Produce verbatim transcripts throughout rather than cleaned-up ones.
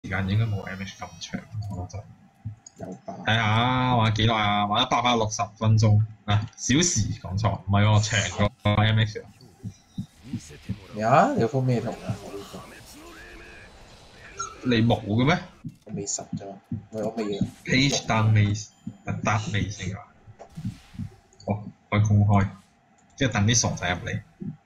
時間應該冇 M H 咁長，我覺得。 有吧？ 睇下玩幾耐啊？玩咗八百六十分鐘啊！小時講錯，唔係喎，長過 M H。 咩啊？你幅咩圖啊？我呢你冇嘅咩個我未實咗，我我未啊。 ？Page down 未得未先啊？哦，可以公開，即係等啲傻仔入嚟。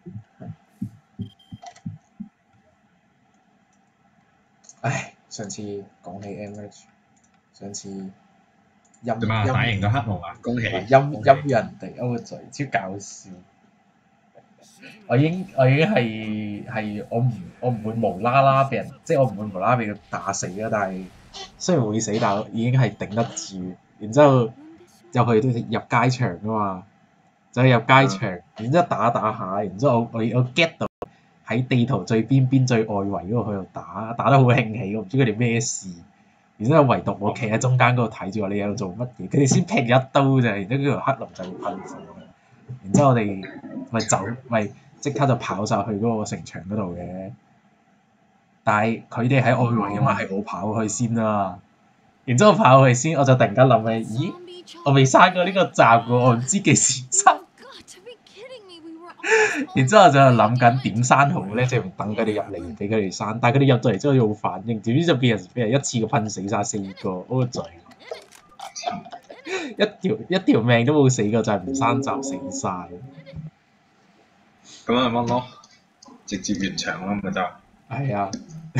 唉，上次講起 M H，上次陰做咩啊？打贏陰咗黑龍啊！恭喜！ 陰恭喜陰人哋歐嘴，超搞笑。我已經我已經係係我唔我唔會無啦啦俾人，即係我唔會無啦啦俾佢打死啦。但係雖然會死，但係已經係頂得住。然之後入去都入街場噶嘛，就去入街場，然之後打打下，然之後我我我 get 到喺地圖最邊邊最外圍嗰個去度打，打得好興起，我唔知佢哋咩事。然之後唯獨我企喺中間嗰度睇住我，你喺度做乜嘢？佢哋先劈一刀咋，然之後嗰條黑龍就會噴火。然之後我哋咪走咪即刻就跑晒去嗰個城牆嗰度嘅。但係佢哋喺外圍啊嘛，係我跑去先啊。然之後我跑去先，我就突然間諗起，咦，我未刪過呢個集喎，我唔知幾時刪。然之後我就諗緊點刪好咧，即係等佢哋入嚟俾佢哋刪。但係佢哋入到嚟之後有反應，點知就俾人俾人一次過噴死晒四個，嗰個嘴一條一條命都冇死過，就係唔刪就死晒。 咁咪乜咯？直接完場咯，咪得。 係啊，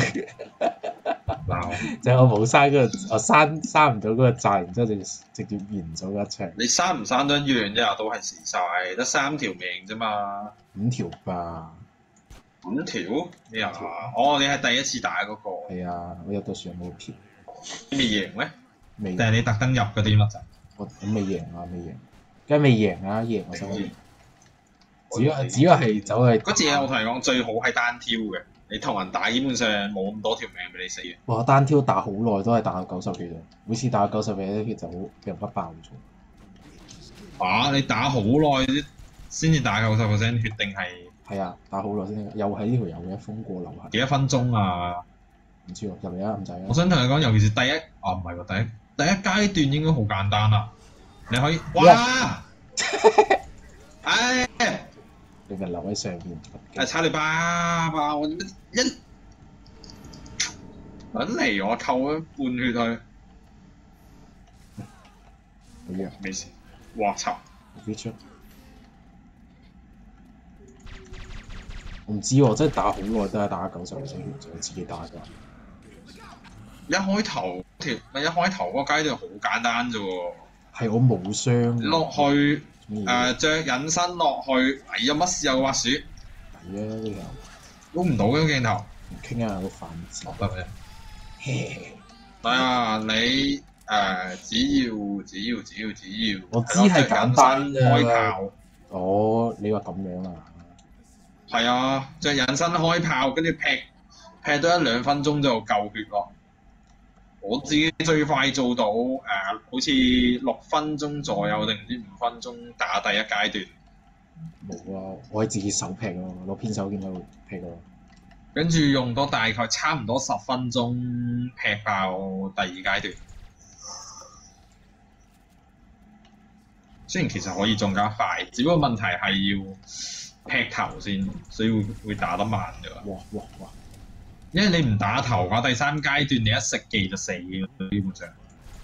嗱， 就係我冇刪嗰個，我刪刪唔到嗰個掣，然之後就直接完咗一場。 你刪唔刪都一樣啫，都係死晒，得三條命啫嘛。 五條吧。 五條咩啊？哦，你係第一次打嗰、個， 係啊，我入到船冇票， 你未贏咩？ 未定係你特登入嗰啲乜就？ 我我未贏啊，未贏，梗係未贏啊，贏我先贏。只要我只要係走去嗰次嘢，我同你講最好係單挑嘅，你同人打基本上冇咁多條命俾你死嘅。 哇！單挑打好耐都係打到九十幾啫，每次打到九十幾咧，就好俾人屈爆咗。 啊！你打好耐先至打九十 percent 血定係係啊，打好耐先，又係呢條友嘅風過流行。 幾多分鐘啊？ 唔知喎，入嚟啊，咁滯啊！ 我想同你講，尤其是第一，啊唔係喎，第一第一階段應該好簡單啦。你可以，哇！唉， 你咪留喺上邊。 係差你巴巴，我一揾嚟我扣咗半血去， 好弱， 未事。哇操！ 出我唔知喎，真係打好耐都係打九十 percent 血，我自己打㗎。 一開頭條咪一開頭嗰個階段好簡單啫喎， 係我冇傷。 落去誒誒著隱身落去，哎有乜事有個滑鼠， 係啊，呢條估唔到嘅鏡頭。 唔傾啊，個反字。 得嘅。 嘿係啊，你誒、呃、只要只要只要只要， 我知係簡單著隱身㗎開炮。 哦，你話咁樣啊？係啊，著隱身開炮，跟住劈劈多一兩分鐘就夠血咯。我自己最快做到誒、呃，好似六分鐘左右定唔知五分鐘打第一階段， 冇啊，我係自己手劈咯，攞偏手劍喺度劈咯。 跟住用到大概差唔多十分鐘劈爆第二階段。雖然其實可以仲加快，只不過問題係要劈頭先，所以會會打得慢㗎。 哇哇哇！ 因為你唔打頭嘅話，第三階段你一食技就死嘅，基本上。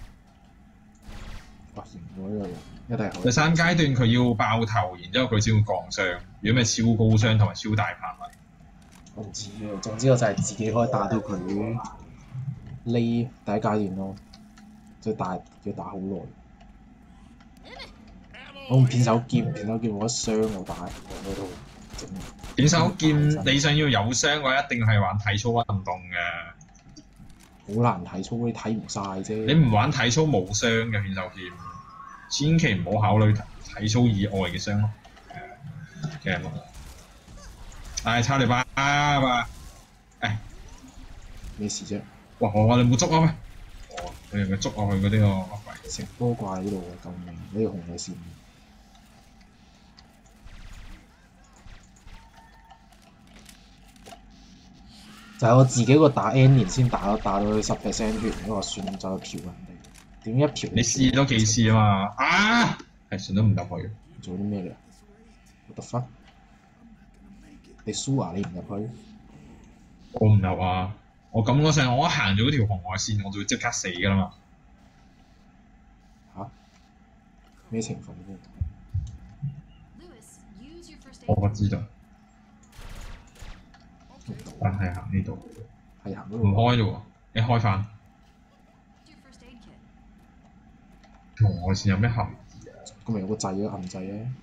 哇！贏咗呢個人，一定係好。 第三階段佢要爆頭，然之後佢先會降傷。如果咪超高傷同埋超大範圍。 我唔知啊，總之我就係自己可以打到佢呢第一階段咯，即係打要打好耐。我用片手劍，片手劍冇得傷我打我度整。 片手劍你想要有傷嘅話，一定係玩體操運動嘅。 好難體操，你睇唔晒啫。 你唔玩體操冇傷嘅片手劍，千祈唔好考慮體操以外嘅傷咯。誒，唉，差你巴吧！誒， 咩事啫？ 哇！我哋冇捉啊咩？哦，你係咪捉落去嗰啲個乜鬼？ 成波掛喺度喎，救命！呢條紅嘅線。 就係我自己個打 N 年先打打到十 percent 血，我話算就去嫖人哋。點一嫖？ 你試多幾次啊嘛？啊！係算都唔入去。 做啲咩嚟？What the fuck？你輸啊！你唔入去？ 我唔入啊！我咁嗰陣，我一行咗嗰條紅外線，我就會即刻死㗎啦嘛。 嚇？咩情況啫？ 我不知道。但係行呢度。 係行嗰唔開嘞喎！你開翻。紅外線有咩含義啊？ 咁咪有個掣啊，撳掣啊！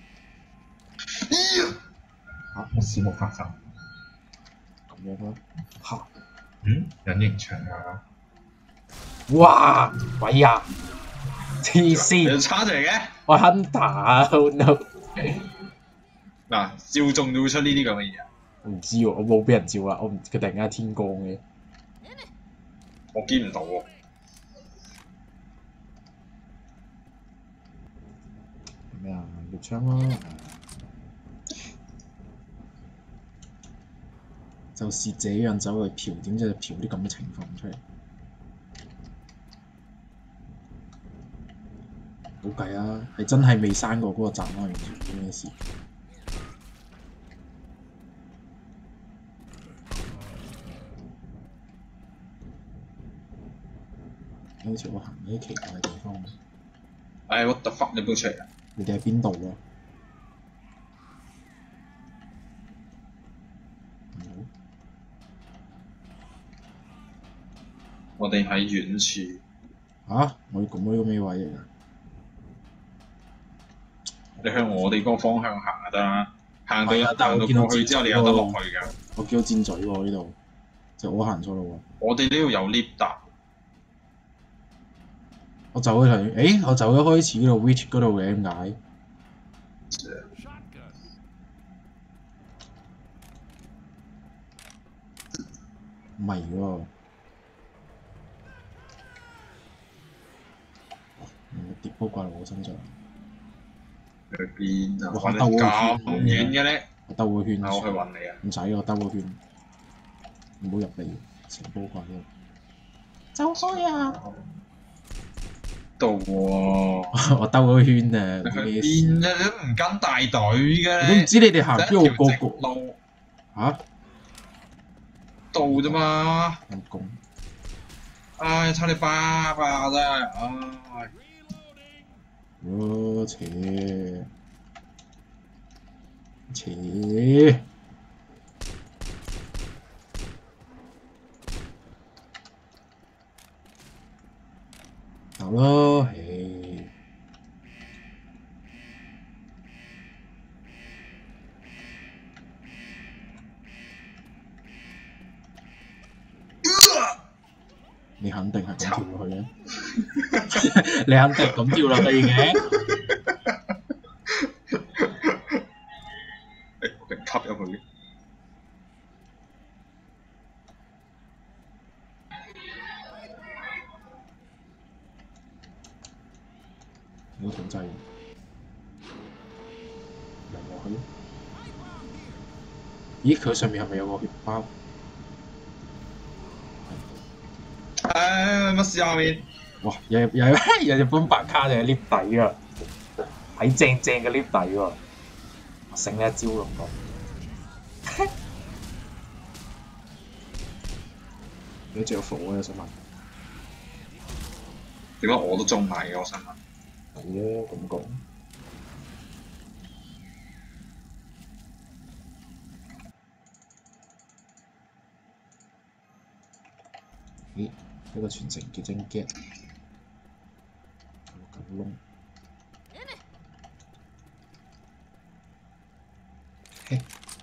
嚇！ 我事冇發生。 咁樣咯。嚇！ 嗯？隱形牆啊！ 哇！鬼呀！黐你線！ 叉嚟嘅？ 我 Hunter 啊 ！Oh no！ 嗱，照中就會出呢啲咁嘅嘢。 我唔知喎，我冇俾人照啦，我唔佢突然間天光嘅。 我見唔到喎。 咩啊？獵槍咯。就是這樣走去嫖，點知就嫖啲咁嘅情況出嚟？冇計啊！係真係未刪過嗰個站啊！完全咩事？好似我行啲奇怪嘅地方。 唉，what the fuck！你邊出嚟啊？ 你哋喺邊度啊？ 我哋喺遠處。 嚇、啊！我要咁樣咩位嚟㗎？ 你向我哋嗰個方向行就得啦，行到係啊但係行到我見到過去之後，你有得落去㗎。 我見到箭嘴喎呢度，就我行錯路喎。 我哋呢度有 lift 搭。 我走咗去，誒，我走咗開始嗰度 reach 嗰度嘅點解？唔係喎，跌波掛落我身上。 去邊啊？ 我兜個咁圈遠嘅咧？ 我兜個圈。 我去揾你啊！ 唔使，我兜個圈，唔好入嚟，成波掛咗。走開啊！ 度喎。 我兜咗個圈啊！ 你去邊啊？你都唔跟大隊嘅。 我都唔知你哋行邊度過個路。 嚇？ 到啫嘛。 陰公。 唉，差你巴巴真係，唉。 我切切。走咯，唉。你肯定係咁跳落去嘅，你肯定咁跳落去嘅。 誒，我俾人吸入去。 我都控制，游落去。咦？佢上面係咪有個血包？ 唉，乜事下面？ 哇！有有有有隻本白卡就喺 lift 底啊，喺正正嘅 lift 底喎，醒一招咁講。有隻有火啊！想問。 點解我都中埋嘅？我想問。 係啊，咁講。咦？一個傳承結晶 get，有個窿。嘿！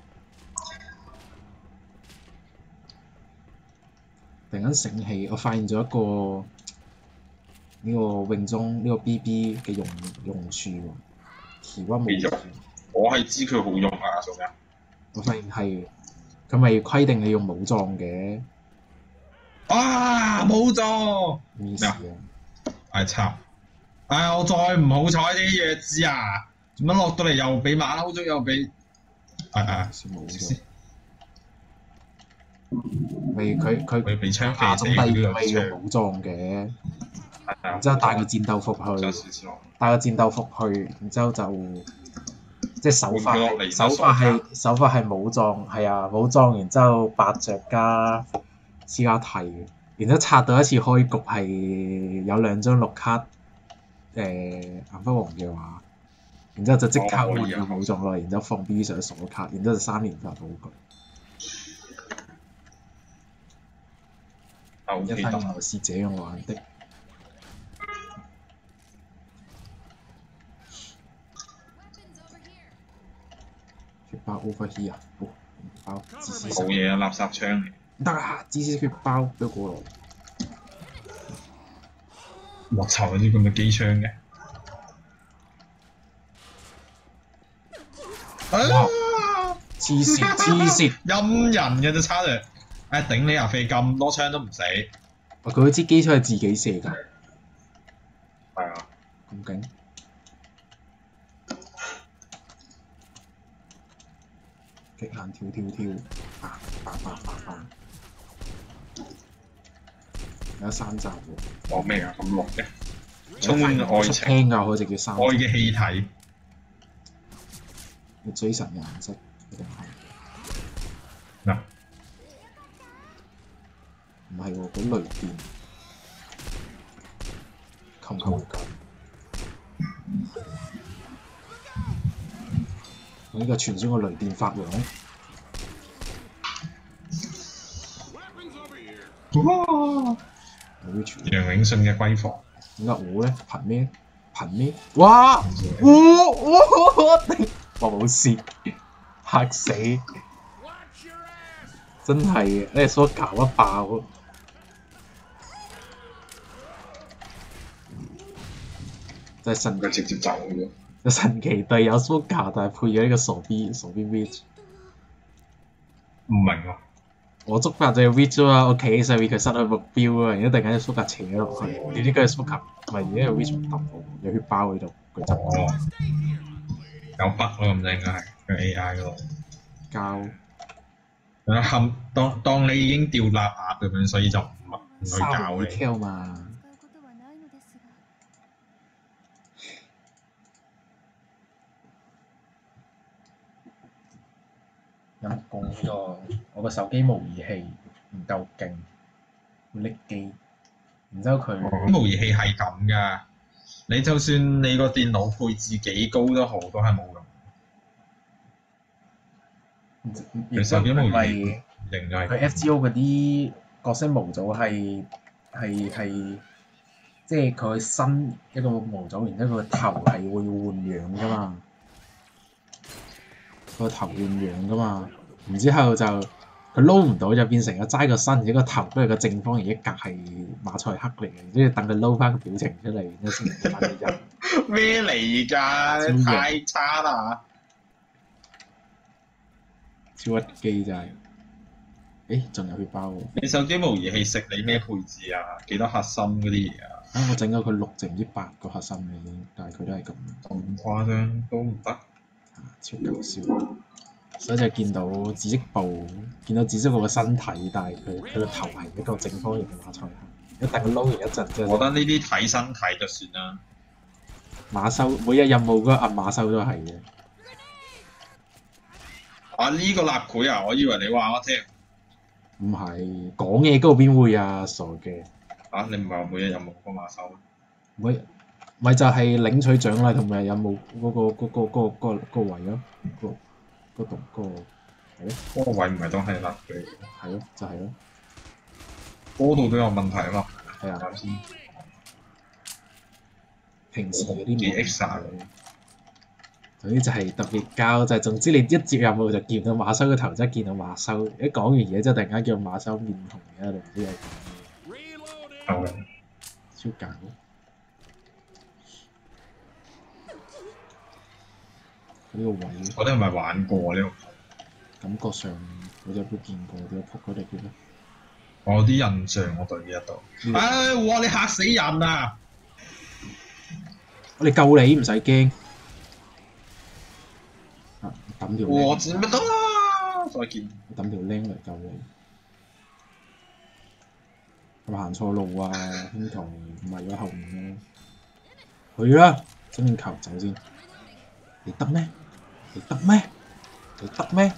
突然間醒起，我發現咗一個呢個泳裝呢個 B B 嘅用用處喎，調溫冇用。 我係知佢好用啊，做咩？ 我發現係佢咪規定你用武裝嘅。 啊！冇咗咩事啊？ 唉慘！唉，我再唔好彩啲弱智啊！做乜落到嚟又俾馬騮捉又俾？唉唉， 先冇咗。 咪佢佢佢被槍下種射死都有低咪用槍， 武裝嘅， 係啊， 然之後帶個戰鬥服有去， 少少帶個戰鬥服去，然之後就即係手法換佢落嚟手法係手法係武裝，係啊武裝，然之後八着加斯加提，然之後刷到一次開局係有兩張綠卡，誒銀輝王嘅話，然之後就即刻換個武裝落嚟，然之後放 B 上鎖卡，然之後就三連發寶具。一睇原來是這樣玩的。血包 over here 啊！好，血包自私冇嘢啊，垃圾槍嚟。 唔得啊！自私血包俾我過來。 我操！有啲咁嘅機槍嘅。 哇！黐線黐線！ 陰人嘅啫，差嚟。誒頂你啊！飛咁多槍都唔死。 佢嗰支機槍係自己射㗎。 係啊。 咁勁！極限跳跳跳，啊啊啊啊啊！有三集喎。 講咩啊？咁綠嘅。充滿愛情。 聽㗎，佢就叫三集。 愛嘅氣體。 要追神嘅顏色，一定係。 嗱。 唔係喎，嗰雷電。冚冚緊。我呢個傳說個雷電發亮。 哇！楊永信嘅閨房。 點解我咧？憑咩？憑咩？哇！哇！哇！頂！我冇事，嚇死！真係嘅，你所搞一爆。就係神， 佢直接走咗。 就神奇隊友蘇卡，但係配咗呢個傻 B 傻 B Witch。 唔明喎。 我觸發咗 Witch 啊！我企喺上面，佢失去目標啊！然之後突然間蘇卡扯咗落去，點知佢係蘇卡，唔係而家係 Witch 唔揼我，有血包喺度，佢就哦，有筆咯咁就應該係佢 A I 嗰度。 交。 啊冚當當你已經掉蠟鴨咁樣，所以就唔唔去教你。 Kill 嘛。陰公呢個我個手機模擬器唔夠勁，會甩機。然之後佢模擬器係咁㗎，你就算你個電腦配置幾高都好，都係冇用。你手機模擬器型就係佢 F G O 嗰啲角色模組係係係，即係佢新一個模組，然之後佢個頭係會換樣㗎嘛，佢個頭換樣㗎嘛，然之後就佢撈唔到就變成個齋個身，而個頭跟住個正方形一格係馬賽克嚟嘅，跟住等佢撈翻個表情出嚟，然之後先發啲人。 咩嚟㗎？太差啦！ 超屈機真係，誒仲有血包喎！ 你手機模擬器食你咩配置啊？幾多核心嗰啲嘢啊？ 啊！我整咗佢六定唔知八個核心嘅已經，但係佢都係咁。 咁誇張都唔得。 超搞笑！所以就見到紫色部，見到紫色部嘅身體，但係佢佢個頭係一個正方形嘅馬賽克。一等佢撈完一陣之後， 我覺得呢啲睇身體就算啦。 馬修每日任務嗰個暗馬修都係嘅。 啊！呢、這個立繪啊，我以為你話我聽。 唔係講嘢嗰度邊會啊，傻嘅。 啊！你唔係話每日任務嗰馬修？ 每咪就係領取獎勵同埋任務嗰、嗰個嗰、嗰個嗰、嗰個嗰、嗰個嗰個位咯，嗰嗰度嗰個係咯。 嗰個位唔係都係立繪？ 係咯，就係、係、咯。 嗰度都有問題啊嘛。 係啊。 先。 平時嗰啲幾 extra 總之就係特別交，就係、係、總之你一接任務就見到馬修個頭，即係見到馬修。一講完嘢之後，突然間叫馬修面紅嘅，你唔知係講咩。 係嘅。 超搞！呢個位， 我哋係咪玩過呢個？ 感覺上好似都見過，點解撲佢哋嘅咧？ 我有啲印象，我對呢一度。唉、哎！哇！你嚇死人啊！ 我哋救你唔使驚。啊！抌條。 我知乜得啦！再見。 我抌條僆嚟救你。 係咪行錯路啊？兄台唔係咗後面咯。去啦！整面球走先。你得咩？你得咩？你得咩？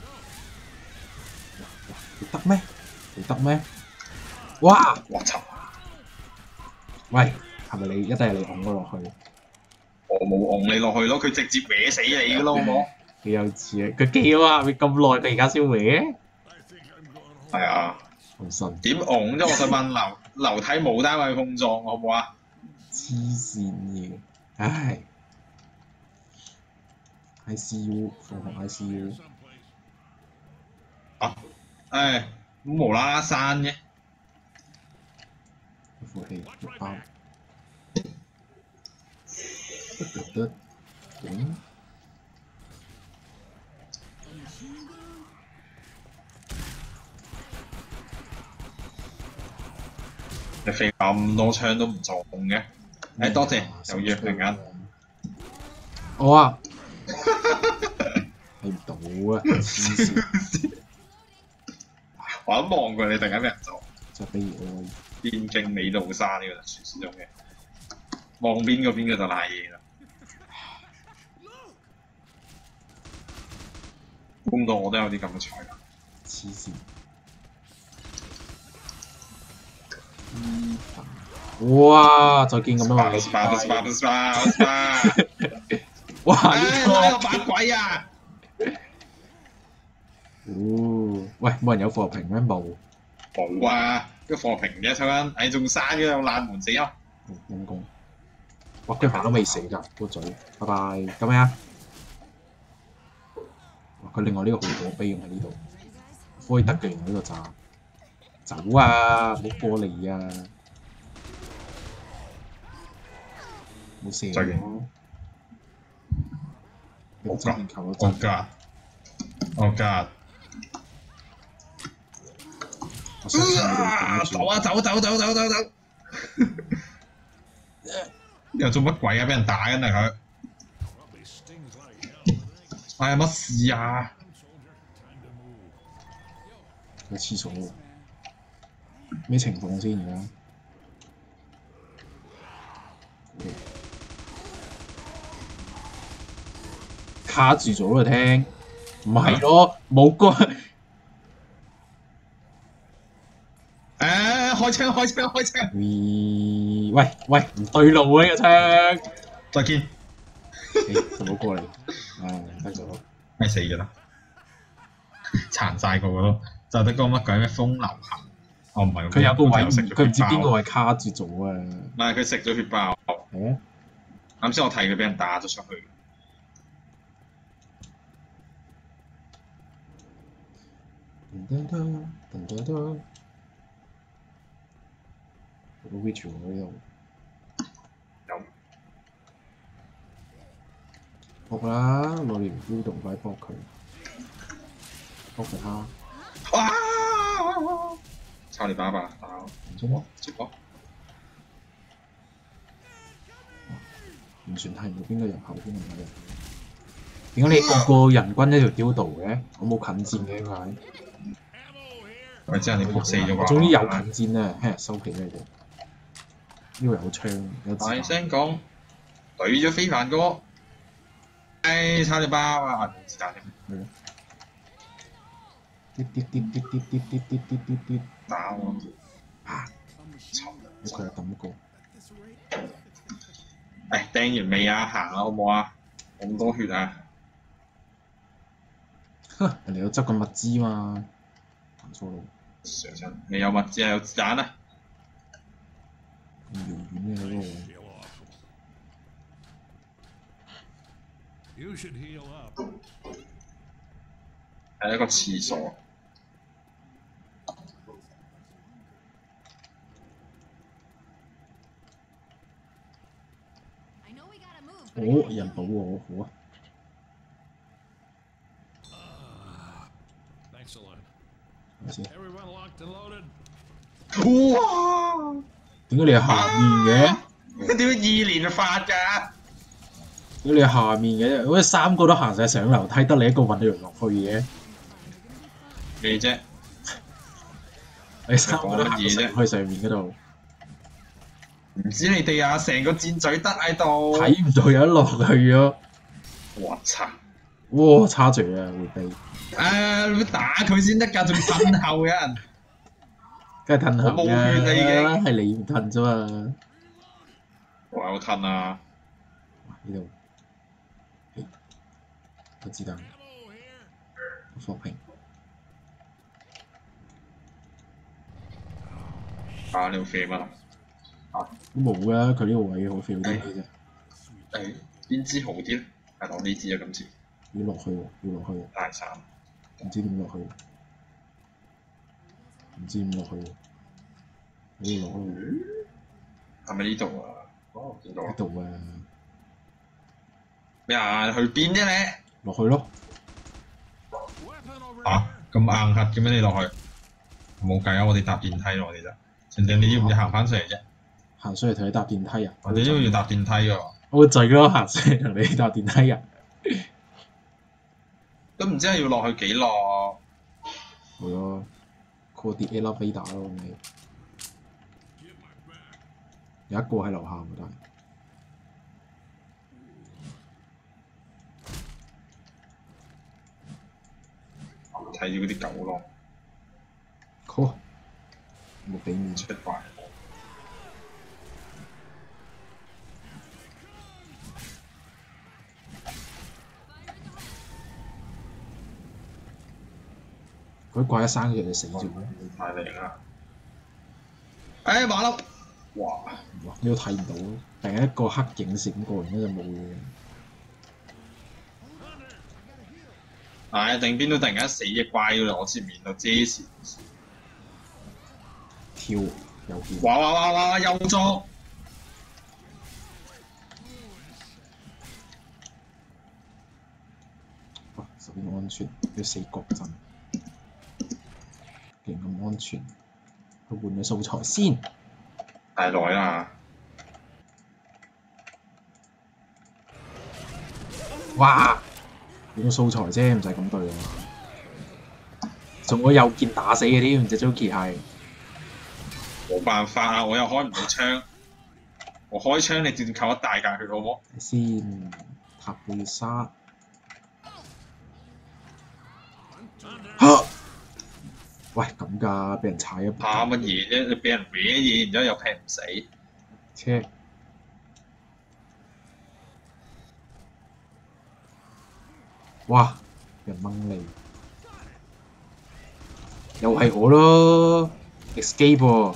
你得咩？你得咩？哇！ 我操！ 喂，係咪你一定係你拱我落去？ 我冇拱你落去咯，佢直接搲死你噶咯，好冇？ 幾有智啊！佢記啊嘛，佢咁耐，佢而家先搲。 係啊。 唔信。 點拱啫？我想問樓樓梯冇單位碰撞，好唔好啊？ 黐線嘅，唉 ！I C U 放學 I C U。 啊！唉，咁無啦啦刪嘅。 副氣肉包。得得得，點？ 你飛咁多槍都唔中嘅？誒多謝，有約平安。 我啊，睇唔到啊！黐線。 我一望過你，突然間俾人撞。 就比如我邊境美路山呢個就傳説中嘅，望邊嗰邊嘅就賴嘢啦。估唔到我都有啲咁嘅才能。 黐線。哇！再見咁樣話你。哇！呢個拉個把鬼啊！ 哦，喂，冇人有火瓶咩？冇。 冇啊！個火瓶嘅抽緊，誒仲生嘅有爛門死啊！ 陰公。哇！佢牌都未死㗎，個嘴。拜拜，咁樣啊！佢另外呢個好可悲用喺呢度，可以得嘅原來呢個炸。走啊！唔好過嚟啊！冇射我。 我側面球我都㗎，我㗎。 我相信你哋頂得住。 走啊！走走走走走走！又做乜鬼啊？俾人打緊啊佢！哎呀乜事啊？ 去廁所喎。咩情況先而家？卡住咗啦，聽，唔係咯，冇個。誒， 開槍開槍開槍！ 喂喂，唔對路啊！呢個槍。 再見。 誒，唔好過嚟。唉，得咗。 咩死咗啦？殘曬個個都，就得個乜鬼咩風流行。哦，唔係。 佢有個位， 佢唔知邊個位卡住咗啊！ 唔係佢食咗血爆。 係啊。 啱先我睇佢俾人打咗出去。 噔噔噔噔噔。個 witch 喺度。 有。 搏啦！攞條標動快搏佢，搏佢蝦。 哇！抄你爸爸打我， 唔中喎， 接我。 完全睇唔到邊個入口，邊個唔入。點解你個個人均一條雕度嘅？我冇近戰嘅佢。 咪即係你撲死咗啩？ 我終於有近戰啦！嘿，收皮啦你哋。呢個有槍，有子彈。 大聲講，懟咗非凡哥。誒，抄你包啊！冇子彈添。 係咯。啲啲啲啲啲啲啲啲啲啲。 打我！ 啊！ 臭！ 佢又抌過。 誒，掟完未啊？行啦，好唔好啊？咁多血啊！ 哼！人哋有執個物資嘛，行錯路。 上親，你有物資啊？有子彈啊！ 咁遙遠嘅嗰個位。 係一個廁所。 哦，有人保我，好啊！睇先。 哇！ 點解你係下面嘅？ 點解二連發㗎？ 點解你係下面嘅？好似三個都行晒上樓梯，得你一個揾到人落去嘅。 咩啫？ 你三個都行乜嘢啫去上面嗰度， 唔知你哋啊，成個箭嘴得喺度。 睇唔到有得落去咗。 我操！ 哇！叉住啊，回避， 誒，你打佢先得㗎，仲褪後嘅人。 梗係褪後我冇血啦已經係你唔褪啫嘛。 我有褪啊！ 呢度，嘿個子彈，個火瓶。 啊！你要飛乜啊？ 都冇啊！佢呢個位好 feel 啲嘅啫。 誒，邊支好啲咧？係攞呢支啊！今次要落去喎，要落去喎， 大三。 唔知點落去喎，唔知點落去喎。呢度落去係咪呢度啊？哦，見到啦。 呢度啊， 咩啊？去邊啫你？ 落去咯。 嚇咁硬核嘅咩？你落去？冇計啊！我哋搭電梯咯，我哋就。成定你要唔要行翻上嚟啫？ 行上嚟同你搭電梯啊！ 我哋都要搭電梯㗎。 我會滯咯，行上嚟同你搭電梯啊！ 都唔知係要落去幾落。 係咯 ，call 啲 elevator 咯，你有一個喺樓下喎，但係睇住嗰啲狗咯。 好，冇俾面出怪。 佢怪一生嘅就死咗。 太靚啦！誒馬騮，哇！ 哇！呢度睇唔到，突然一個黑影閃過，然之後就冇嘢。 唉，定邊度突然間死隻怪咗嚟我前面度遮線。 跳又見。 哇哇哇哇！又捉！ 哇！十點安全，要死角陣，勁咁安全。去換咗素材先。 太耐啦！ 哇！換咗素材啫，唔使咁對啊嘛。仲我右劍打死嘅添，隻 Joki 係。 冇辦法啊！我又開唔到槍，我開槍你斷扣一大格血好冇？ 先塔貝沙。嚇！喂，咁㗎，俾人踩一怕乜嘢啫？你俾人搲嘢，然之後又劈唔死。 車。哇！人掹你，又係我咯 ，escape 喎，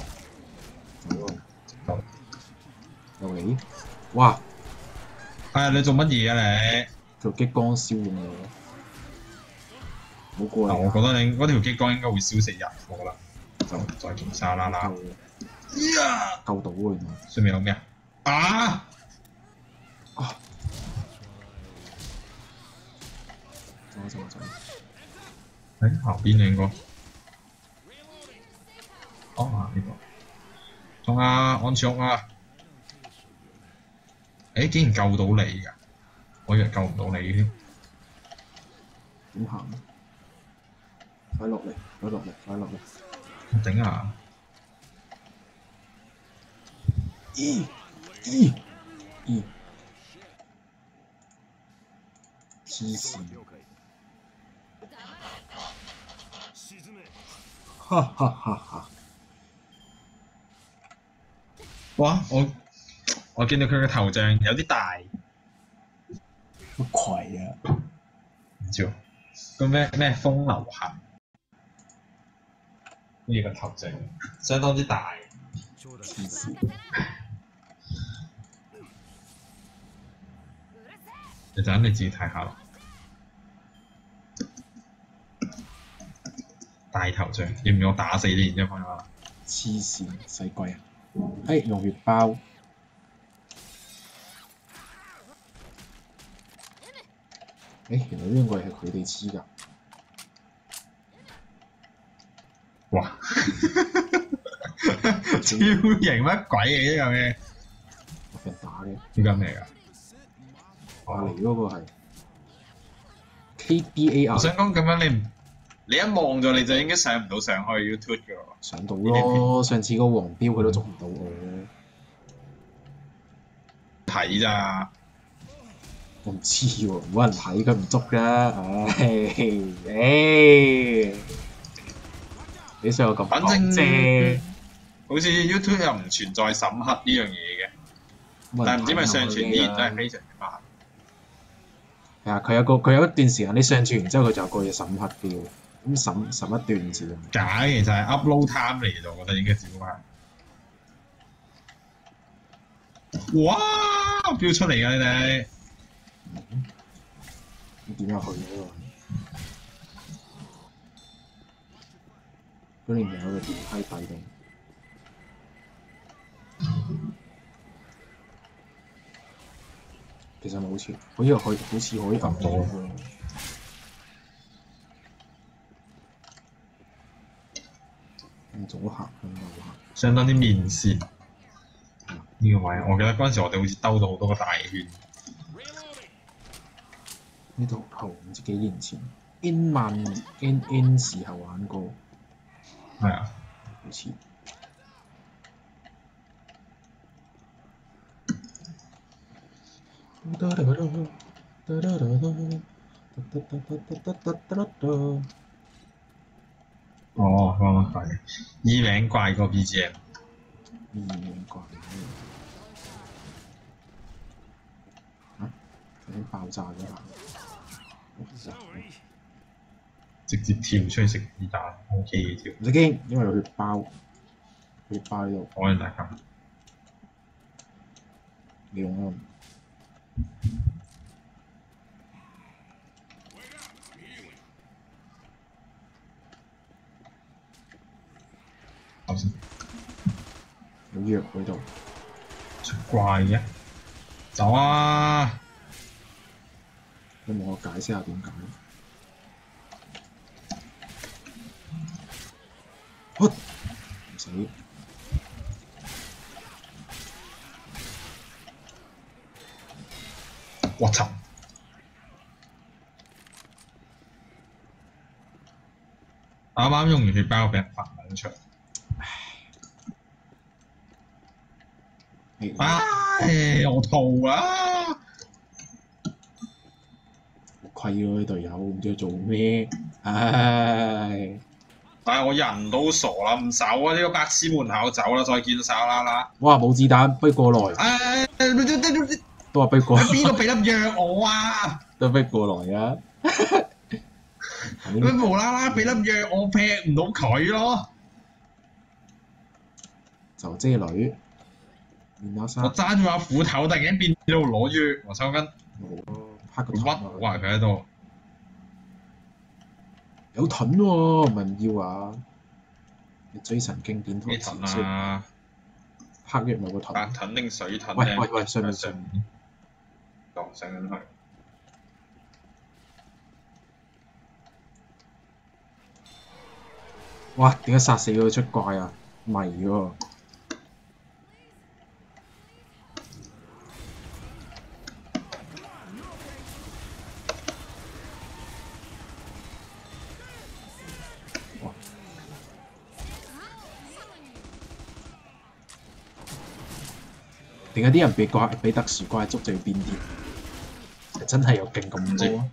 又嚟，哇！ 係你做乜嘢啊你？ 條激光燒中我，冇過嚟。 我覺得你嗰條激光應該會燒死人，我覺得。就再見沙啦啦。呀！ 救到喎原來。 上面有咩啊？啊！ 啊！走走走！ 喺後邊啊應該。哦啊呢個。衝啊！安全屋啊！誒竟然救到你㗎！我以為救唔到你添。 點行啊？快落嚟！快落嚟！快落嚟！ 頂啊！ 咦咦咦！黐線！哈哈哈哈！ 哇！我我見到佢嘅頭像有啲大， 乜葵啊？ 唔知喎。個咩咩風流痕，呢個頭像相當之大。 黐線！ 你陣你自己睇下咯。大頭像，要唔要我打死你然之後放下？ 黐線，使鬼啊！哎，用血包。誒，原來呢個係佢哋黐㗎。 哇！超型乜鬼嘢呢？咁嘅？ 俾人打嘅。 呢個咩嚟㗎？ 我嚟嗰個係 K B A R。 我想講咁樣你唔你一望咗你就應該上唔到上去 YouTube 㗎喎。 上到咯，上次個黃標佢都捉唔到我。 睇咋？ 我唔知喎，冇人睇佢唔捉㗎，唉唉，你上我咁反正講啫， 好似 YouTube 又唔存在審核呢樣嘢嘅，但係唔知咪上傳依然都係非常之慢。 係啊，佢有個佢有一段時間你上傳完之後，佢就有個嘢審核嘅，咁審審一段字。 假，其實係 upload time 嚟嘅，我覺得應該只不過係。哇！飆出嚟㗎你哋！ 咁點入去嘅喎？嗰年有個電梯底度。其實冇錢，好似可以，好似可以撳到喎。咁左行向右行。 相當啲面線呢個位，我記得嗰陣時我哋好似兜到好多個大圈。 呢度後唔知幾年前 N 萬 N N 時候玩過。 係啊。 好似。 哦，啱啱係二名怪個 B G M。 二名怪啊！已經爆炸咗啦！ 直接跳出去食子彈 ，O K 嘅跳。 唔使驚，因為有血包，血包呢度。 我係大家。 你用啊！ 頭先有藥喺度， 出怪嘅，走啊！ 你同我解釋下點解？唔死！ 我操！啱啱用完血包俾人發撚出嚟。唉，我吐啊！ 好虧喎啲隊友，唔知佢做咩，唉！ 但係我人都傻啦，唔走啊！呢、這個白痴門口走啦，再見晒啦啦！ 哇！冇子彈，不如過來。 唉， 都話不如過來。 邊個俾粒藥我啊？ 都不如過來啊！ 佢無啦啦俾粒藥我，劈唔到佢咯。 就姐女。 我揸住把斧頭，突然間變到攞藥，我抽筋。 黑個屈我啊！佢喺度有盾喎，唔係唔要啊！追神經典同咩盾啊？ 黑藥咪個盾。 白盾定水盾喂喂喂，上面上面。 落上緊去。 哇！點解殺死佢出怪啊？迷喎！點解啲人俾怪俾特殊怪捉就要變電？真係有勁咁多？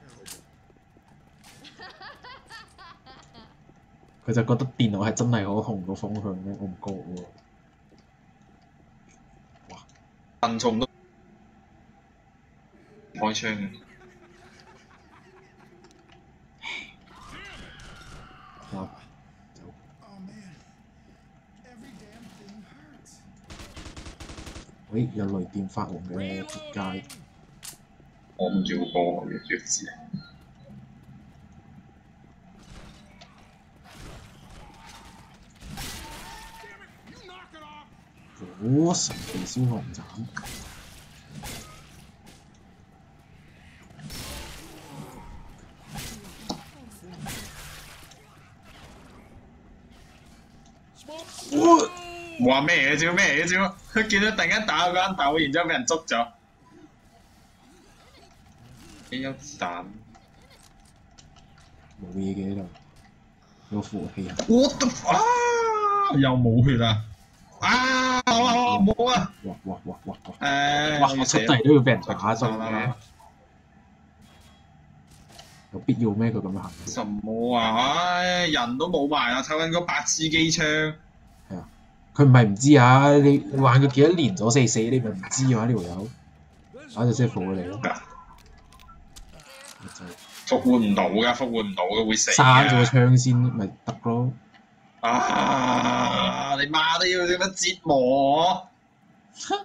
佢就覺得電腦係真係可控個方向咩？我唔覺喎。哇！ 笨蟲都開槍嘅。 啊！喂，有雷電發紅嘅結界。 我唔要過嘅決志。 哦！神奇消防斬。 哇！咩嘢招？咩嘢招？佢見到突然間打嗰間豆，然之後俾人捉咗。幾有子彈？ 冇嘢嘅呢度。 有負氣啊！ 我的啊，又冇血啦！啊，冇啊！ 哇哇哇哇哇！ 誒， 哇！我出嚟都要俾人打中嘅， 啦！ 有必要咩？佢咁樣行？ 什麼啊？唉，人都冇埋啦，抽緊嗰八支機槍。 係啊，佢唔係唔知啊！你你玩佢幾多年咗四四，你咪唔知啊？呢條友打隻 set 火你咯， 復活唔到㗎，復活唔到嘅會死。 刪咗個槍先咪得咯。 啊！你媽都要咁樣折磨我！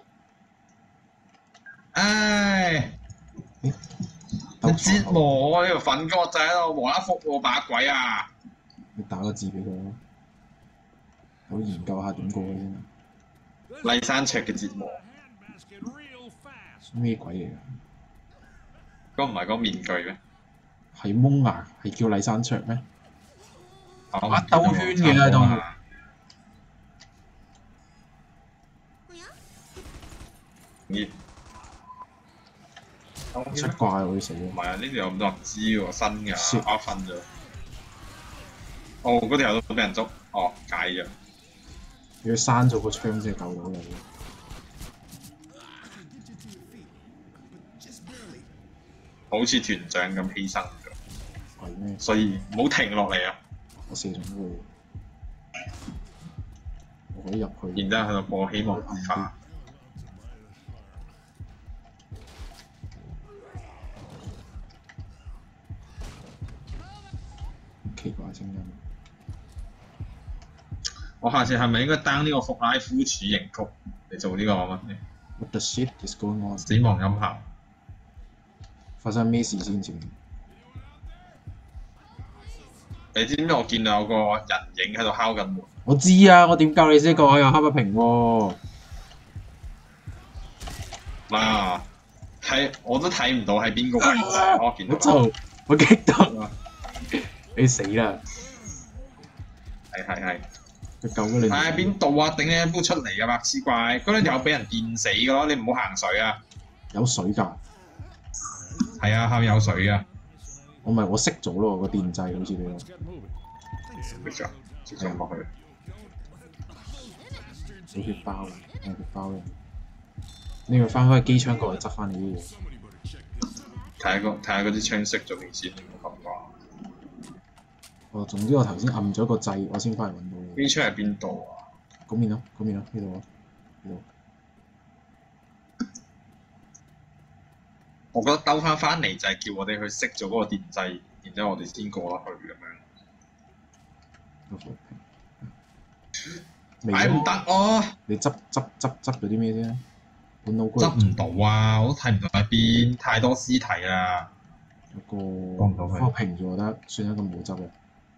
唉！你折磨我呢條粉角仔喺度無啦啦復我把鬼啊！ 你打個字俾佢咯，我研究下點過先。 麗山卓嘅折磨咩鬼嚟㗎？ 嗰唔係個面具咩？ 係蒙牙，係叫麗山卓咩？ 啊兜圈嘅喺度。 咦？ 出怪我要死唔係啊！呢條有咁多人知喎，新㗎， Shit 我瞓咗。哦，嗰條友都俾人捉，哦解咗。 要刪咗個槍先救到你。 好似團長咁犧牲咗， 係咩？ 所以唔好停落嚟啊！ 我射中佢，我可以入去。 然之後喺度播希望之花。 奇怪聲音。 我下次係咪應該 down 呢個福拉夫處刑曲嚟做呢個乜嘢？ What the shit is going on？ 死亡音效。 發生咩事先至？ 你知唔知我見到有個人影喺度敲緊門？ 我知啊，我點教你先講？我又敲不平喎。 嗱，睇我都睇唔到喺邊個位置，我見到。 我就我激動啊！你死啦！ 係係係。 佢救咗你。 喺邊度啊？頂你一煲出嚟嘅白痴怪！嗰兩條友俾人電死嘅咯，你唔好行水啊！ 有水㗎。 係啊，下面有水㗎。 我咪我熄咗咯，個電掣好似你咯。 熄咗，直上落去。 有血包啦，有血包啦。你咪翻返去機槍過嚟執翻你啲嘢。 睇下個睇下嗰啲槍熄咗未先，冇咁講。 哦，總之我頭先按咗個掣，我先翻嚟揾到你。 機槍係邊度啊？ 嗰邊咯，嗰邊咯，呢度啊，呢度。 我覺得兜翻翻嚟就係叫我哋去熄咗嗰個電掣，然之後我哋先過得去咁樣。唉唔得哦！ 你執執執執咗啲咩先？本腦執唔到啊！我都睇唔到喺邊，太多屍體啦。 一個幫唔到佢方平咗得，算啦，咁冇執嘅。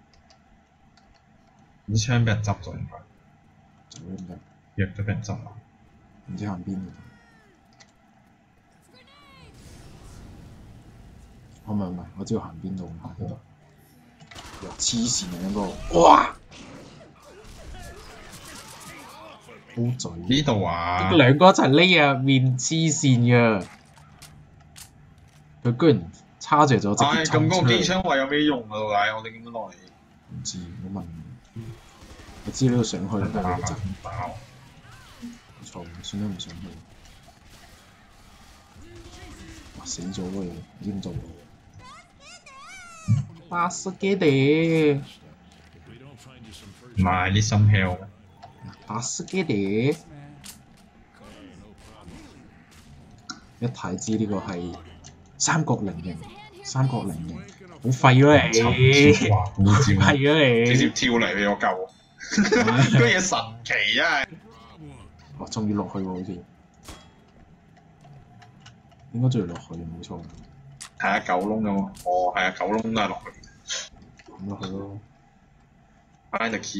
啲槍俾人執咗應該。 走都唔得， 藥都俾人執啦。 唔知行邊嘅。我唔係唔係，我知道行邊度，行邊度。黐線啊！嗰個，哇！好嘴。 呢度啊！ 兩個一齊匿啊，面黐線㗎。佢居然叉着咗直唉， 接衝出咁嗰個機嚟。 槍位有咩用啊？到底我哋點樣落嚟？ 唔知，我問你。我知呢度上去都係你個陣。 爆！ 錯，算啦，唔上去。哇！死咗喎，唔知點做。巴斯基地。 唔係啲心跳。 巴斯基地。一睇知呢個係三角菱形，三角菱形，好廢咯你。係啊你。 直接跳嚟俾我救。嗰嘢神奇啊！ 哇！終於落去喎，好似。應該仲要落去，冇錯。 睇下九窿有冇？哦，係啊，九窿都係落去。 咁落去咯。 Find the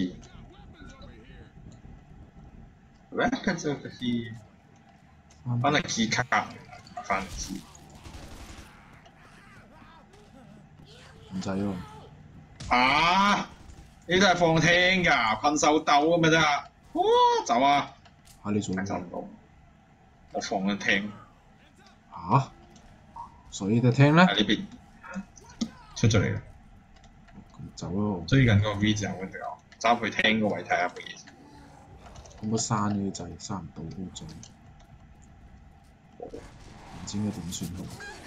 key。Where is the key？翻嚟 key 卡，翻嚟 key。 唔使喎。 啊！呢啲都係放聽㗎，噴手鬥咁嘅啫。哇！走啊！ 嚇你做咩？ 走唔到。我放緊聽。 嚇？所以就聽咧。 喺呢邊出咗嚟啦。 走咯。 追緊個 V 字後跟住我揸去聽個位睇下乜嘢先。 咁我刪呢啲掣，刪唔到污糟，唔知應該點算好。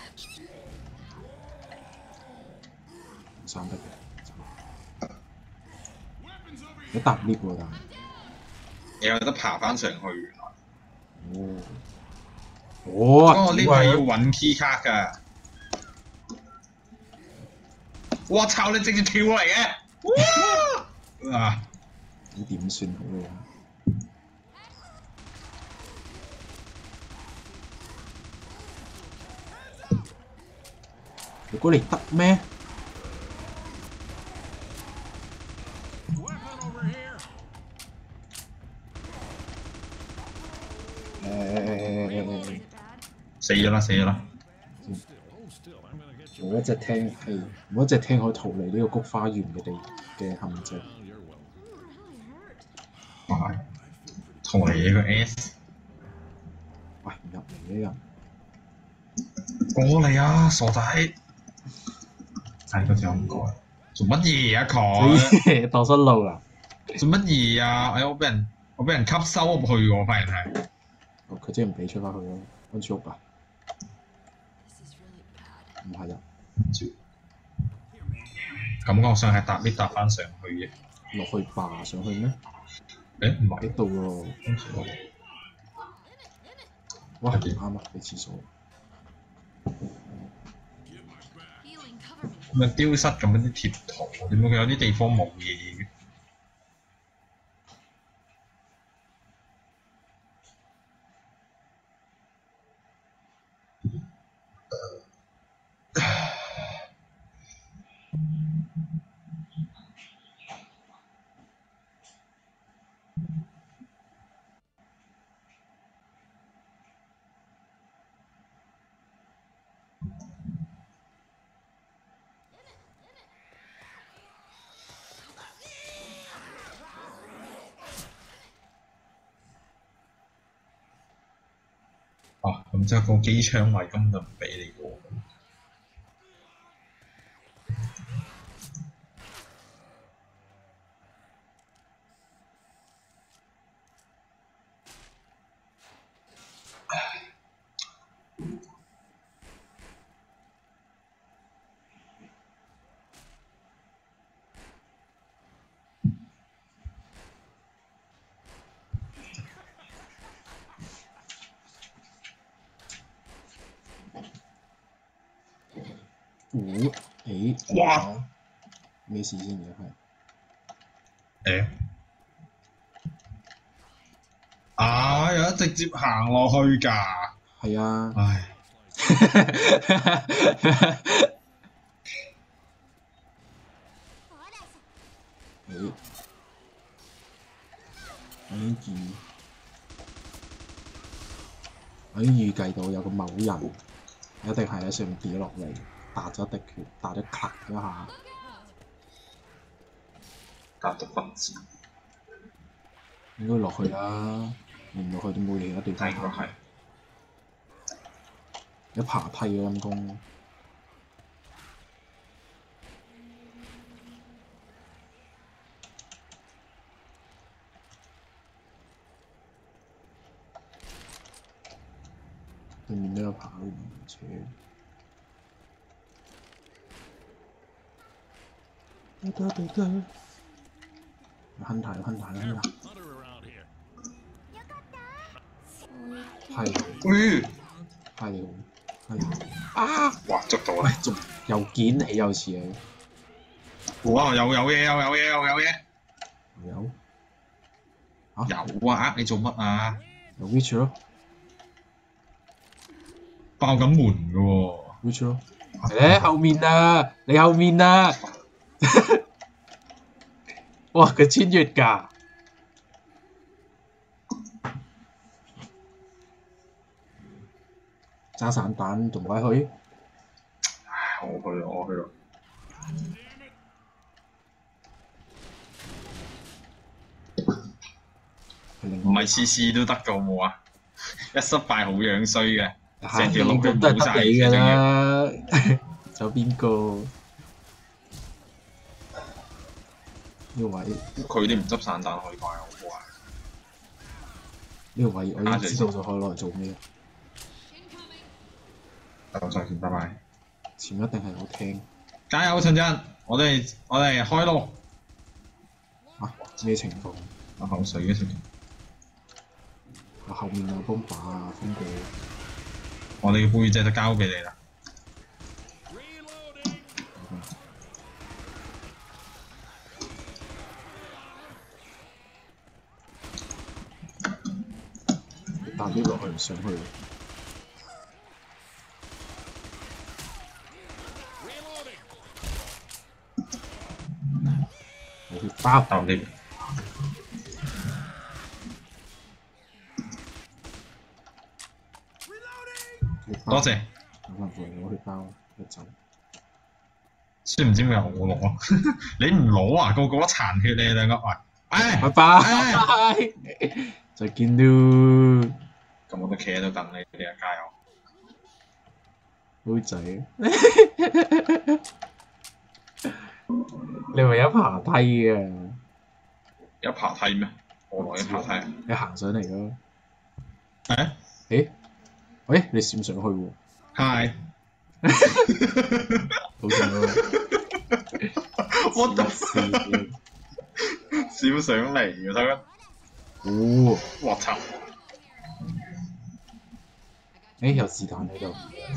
唔刪得嘅，一搭 lift 喎，但係你有得爬翻上去原來。 哦， 哦， 哦， 呢係要揾 key 卡㗎。我操！你直接跳過嚟嘅，哇！ 咁點算好嘅？你估你得咩？誒， 死咗啦！死咗啦！ 冇一隻聽係冇一隻聽可以逃離呢個菊花園嘅地嘅陷阱。 哇！逃離呢個 S。 喂，唔入嚟呢人。 過嚟啊，傻仔！係嗰隻唔該。做乜嘢啊佢？ 蕩失路啦！ 做乜嘢啊？哎我俾人我俾人吸收入去喎，發現係。 哦，佢即係唔俾出翻去咯，跟住屋啊？唔係啊！ 感覺上係搭 lift 搭翻上去嘅。 落去爬上去咩？ 誒唔係呢度喎。 跟住我哇，唔啱啊！你廁所。 咁啊丟失咁樣啲貼圖，點解佢有啲地方冇嘢嘅？啊，咁即係個機槍位根本就唔俾你過。 哦，誒， 哇！ 咩事先而家誒啊！有得直接行落去㗎。 係？係啊。 唉。 誒，我已經預我已經預計到有個某人一定係喺上面跌落嚟，打咗一滴血，打咗咔一下。 夾到分子。 應該落去啦，唔落去都冇其他地方應該係。 一爬梯嘅陰公。對面都有爬唔扯。得得得得。亨太亨太亨太。係。 咦？ 係係。啊！ 哇！捉到喂， 啦！ 仲又撿起又似你。 哇！又有嘢，又有嘢，又有嘢。 有。 有啊！呃你做乜啊？ 有 reach 咯。 爆緊門㗎喎。 reach 咯。誒後面啊！你後面啊！哇！佢穿越㗎。揸散彈仲鬼去？ 唉，我去啦，我去啦。唔係次次都得㗎好冇啊！一失敗好樣衰嘅，成條路都冇晒你㗎啦，仲有邊個？ 呢個位呢佢哋唔執散彈可以怪我怪。 個位我已經知道咗可以攞嚟做咩。 等我再見，拜拜。 前一定係我聽。 加油，陳真！我哋我哋開路。 啊！咩情況？ 流口水嘅情況。 我後面有bomb把啊，風過。 我哋嘅背脊就交俾你啦。打啲落去上去。冇血包。 打啲。多謝。 可能會攞血包一走。 知唔知咩我攞啊？你唔攞啊？個個都殘血你兩個，喂！唉， 拜拜，再見咯。 咁我都企喺度等你，你啊加油！ 妹仔，你咪有爬梯嘅？ 有爬梯咩？我來有爬梯啊！ 你行上嚟咯。 誒？ 誒？喂，你閃上去喎。 係。 好彩喎。 我得閃上嚟嘅睇緊。 哦！ 我操！ 誒有子彈喺度。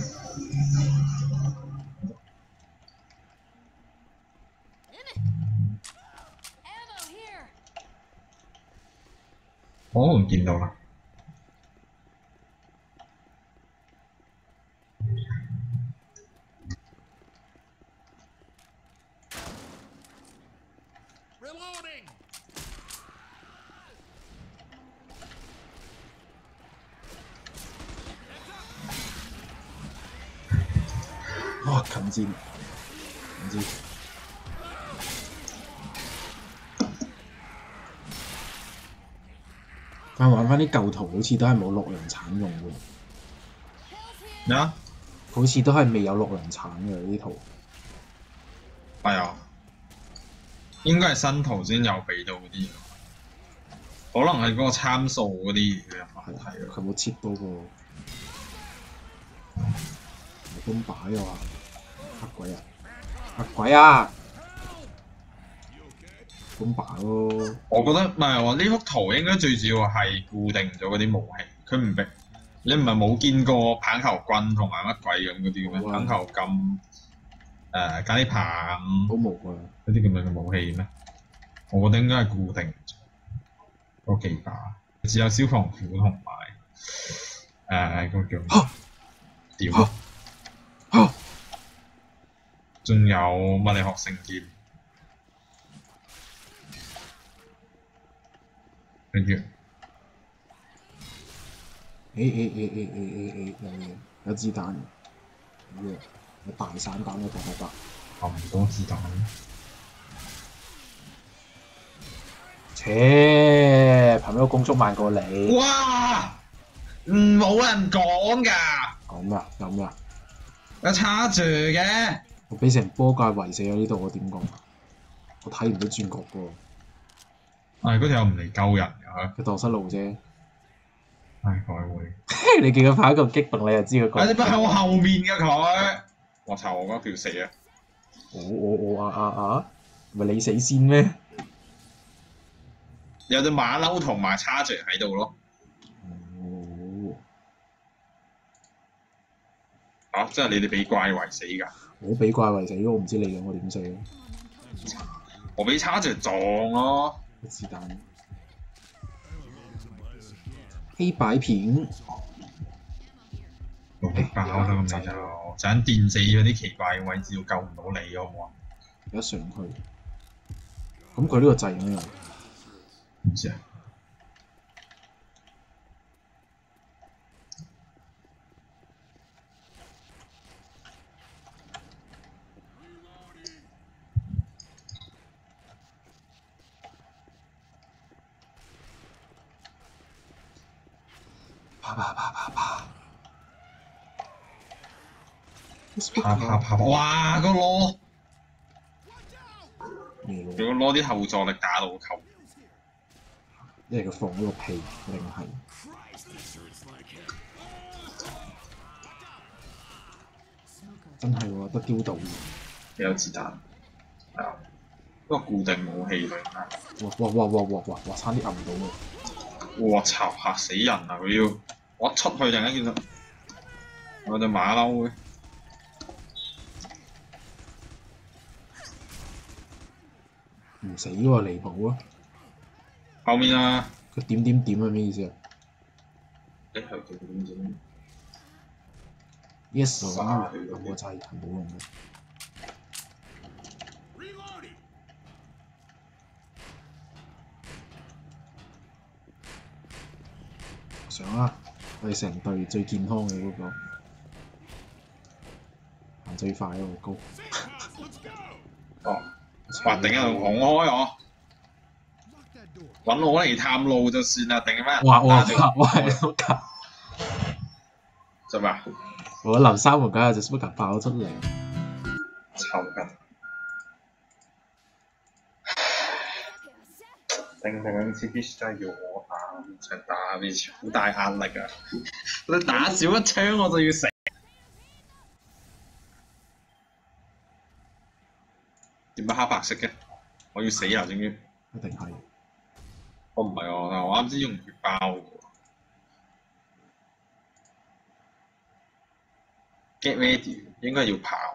我可能見到啦。 哇！近戰，近戰。但玩翻啲舊圖，好似都係冇六輪鏟用喎。 咩啊？ 好似都係未有六輪鏟嘅呢啲圖。 係啊，應該係新圖先有俾到嗰啲，可能係嗰個參數嗰啲嘢嘅問題咯。 佢冇切到個bomb把嘅話，黑鬼啊！黑鬼啊！bomb把咯。 我覺得唔係喎，呢幅圖應該最主要係固定咗嗰啲武器，佢唔逼你唔係冇見過棒球棍同埋乜鬼咁嗰啲嘅咩？棒球棍、誒咖喱棒都冇啊！ 嗰啲咁樣嘅武器咩？我覺得應該係固定嗰幾把，只有消防斧同埋誒嗰個叫屌，仲有物理學聖劍，跟住誒誒誒誒誒誒誒有嘢有子彈，有嘢有大散彈有大大把。 含唔到子彈。 切！憑咩個攻速慢過你？ 哇！唔冇人講㗎。 講㗎有㗎。 有叉住嘅。 我俾成波怪圍死咗呢度，我點講？我睇唔到轉角喎。 唉，嗰條友唔嚟救人㗎。 佢蕩失路啫。 唉，改會。 你見佢跑咁激動，你就知佢講。 唉，你不喺我後面㗎佢。我操！我嗰條死啊！ 我我我啊啊啊！咪你死先咩？ 有隻馬騮同埋叉住喺度咯。 哦。 啊！即係你哋俾怪圍死㗎？ 我俾怪圍死，我唔知你兩個點死。 我俾叉住撞咯。 子彈。希擺片。 六擊爆啦咁你就就咁電死咗啲奇怪嘅位置，救唔到你好唔好啊？ 一上去。咁佢呢個掣咩啊？ 唔知啊。 啪啪啪啪啪！ 啪啪啪！哇！個鑼咩咯？ 如果攞啲後座力打到球， 因為佢放咗個屁，一定係。真係喎，得丟到。 有子彈，係啊，不過固定武器嚟㗎。 哇哇哇哇哇哇哇！差啲揞到喎。 哇操！嚇死人啊！佢要我一出去突然間見到我隻馬騮嘅， 唔死喎，離譜啊！ 後面啊！ 佢點點點係咩意思啊誒係叫點點 ？Yes 喎， 沙咁個掣係冇用嘅。上啊！我哋成隊最健康嘅嗰個，行最快嗰個高。 哦，哇！頂啊！拱開我，揾我嚟探路就算啦，頂咩？ 哇哇哇！哇係咯㗎！ 做咩啊？ 我臨三門梗有隻 Smoker 爆咗出嚟。 臭緊！頂頂緊 C P 真係要我打，成打面好大壓力啊！你打少一槍我就要死。點解黑白色嘅？我要死啊！終於。 一定係。 我唔係喎，但係我啱先用血包喎。Get ready，應該要跑。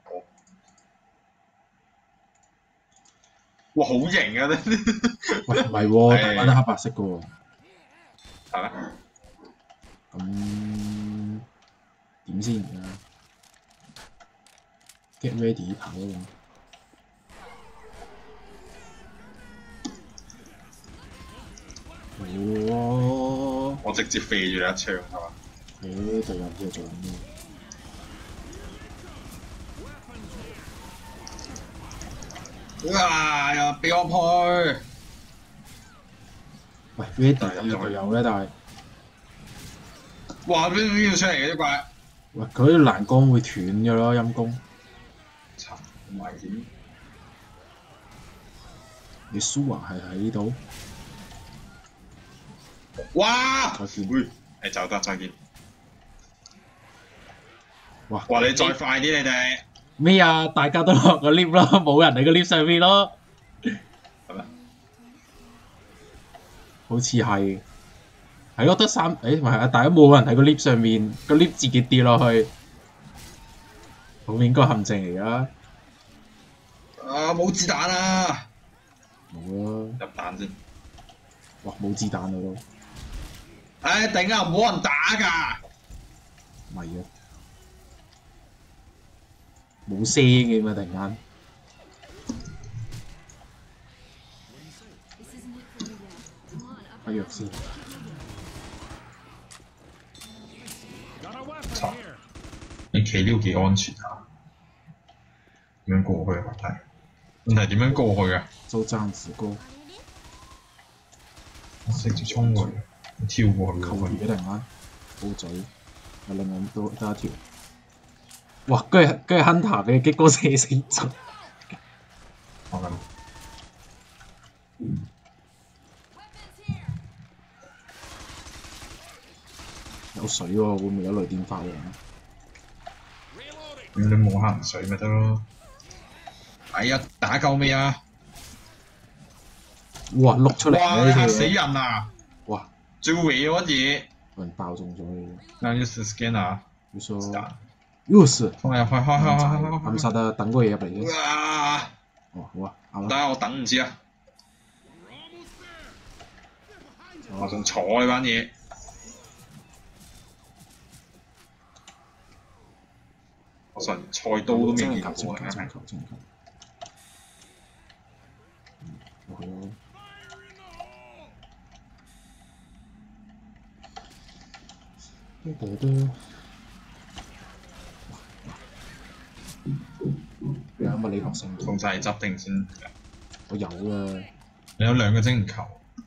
哇！好型啊！呢喂，唔係喎，大家都黑白色嘅喎。 係咩？ 咁點先而家 ？Get ready 跑咯。哦！ 我直接飛住你一槍係嘛？ 誒，隊友唔知做緊咩？ 哇！又俾我開。 喂 ，ready 嘅隊友咧，但係哇！邊邊要出嚟嘅啲怪？ 喂，佢啲欄杆會斷嘅咯，陰公。 慘，咁危險。 你蘇華係喺呢度？ 哇！ 再見。 喂，誒走得再見。 哇！ 哇！你再快啲，你哋。 咩啊？大家都落個 lift 咯，冇人喺個 lift 上面咯。 係咩？ 好似係。係咯，得三誒唔係啊！大家冇人喺個 lift 上面，個 lift 自己跌落去，好應該陷阱嚟㗎。 啊！冇子彈啊！ 冇啊！ 入彈先。 哇！冇子彈啊都。 唉頂啊！冇人打㗎。 唔係啊！冇聲嘅嘛，突然間。開藥先。 錯。你企呢度幾安全啊？點樣過去啊？問題問題點樣過去啊？ 就這樣子過。 我直接衝過去，跳過去。 求其嘅突然間，好嘴，有另外多多一條。哇！跟住跟住 Hunter 俾佢激光射死咗。 我諗。 有水喎，會唔會有雷電發嚟啊？ 咁你冇行水咪得咯。哎呀！打夠未啊？ 哇！碌出嚟哇！ 呢嚇死條人啊！ 哇！ 最搲嗰嘢。 有人爆中咗你。 那就是 scanner。 你說。又是。 放入去，開開開開開。 暗殺啊！等個嘢入嚟嘅。 啊！ 哦，好啊，啱啦。 等下我等唔切啊！我仲坐呢班嘢。我連菜刀都未見過求嘅。 求求求！嗯，好。嘟嘟嘟。有物理學性。 送晒執定先。 我有啊。 你有兩個精球。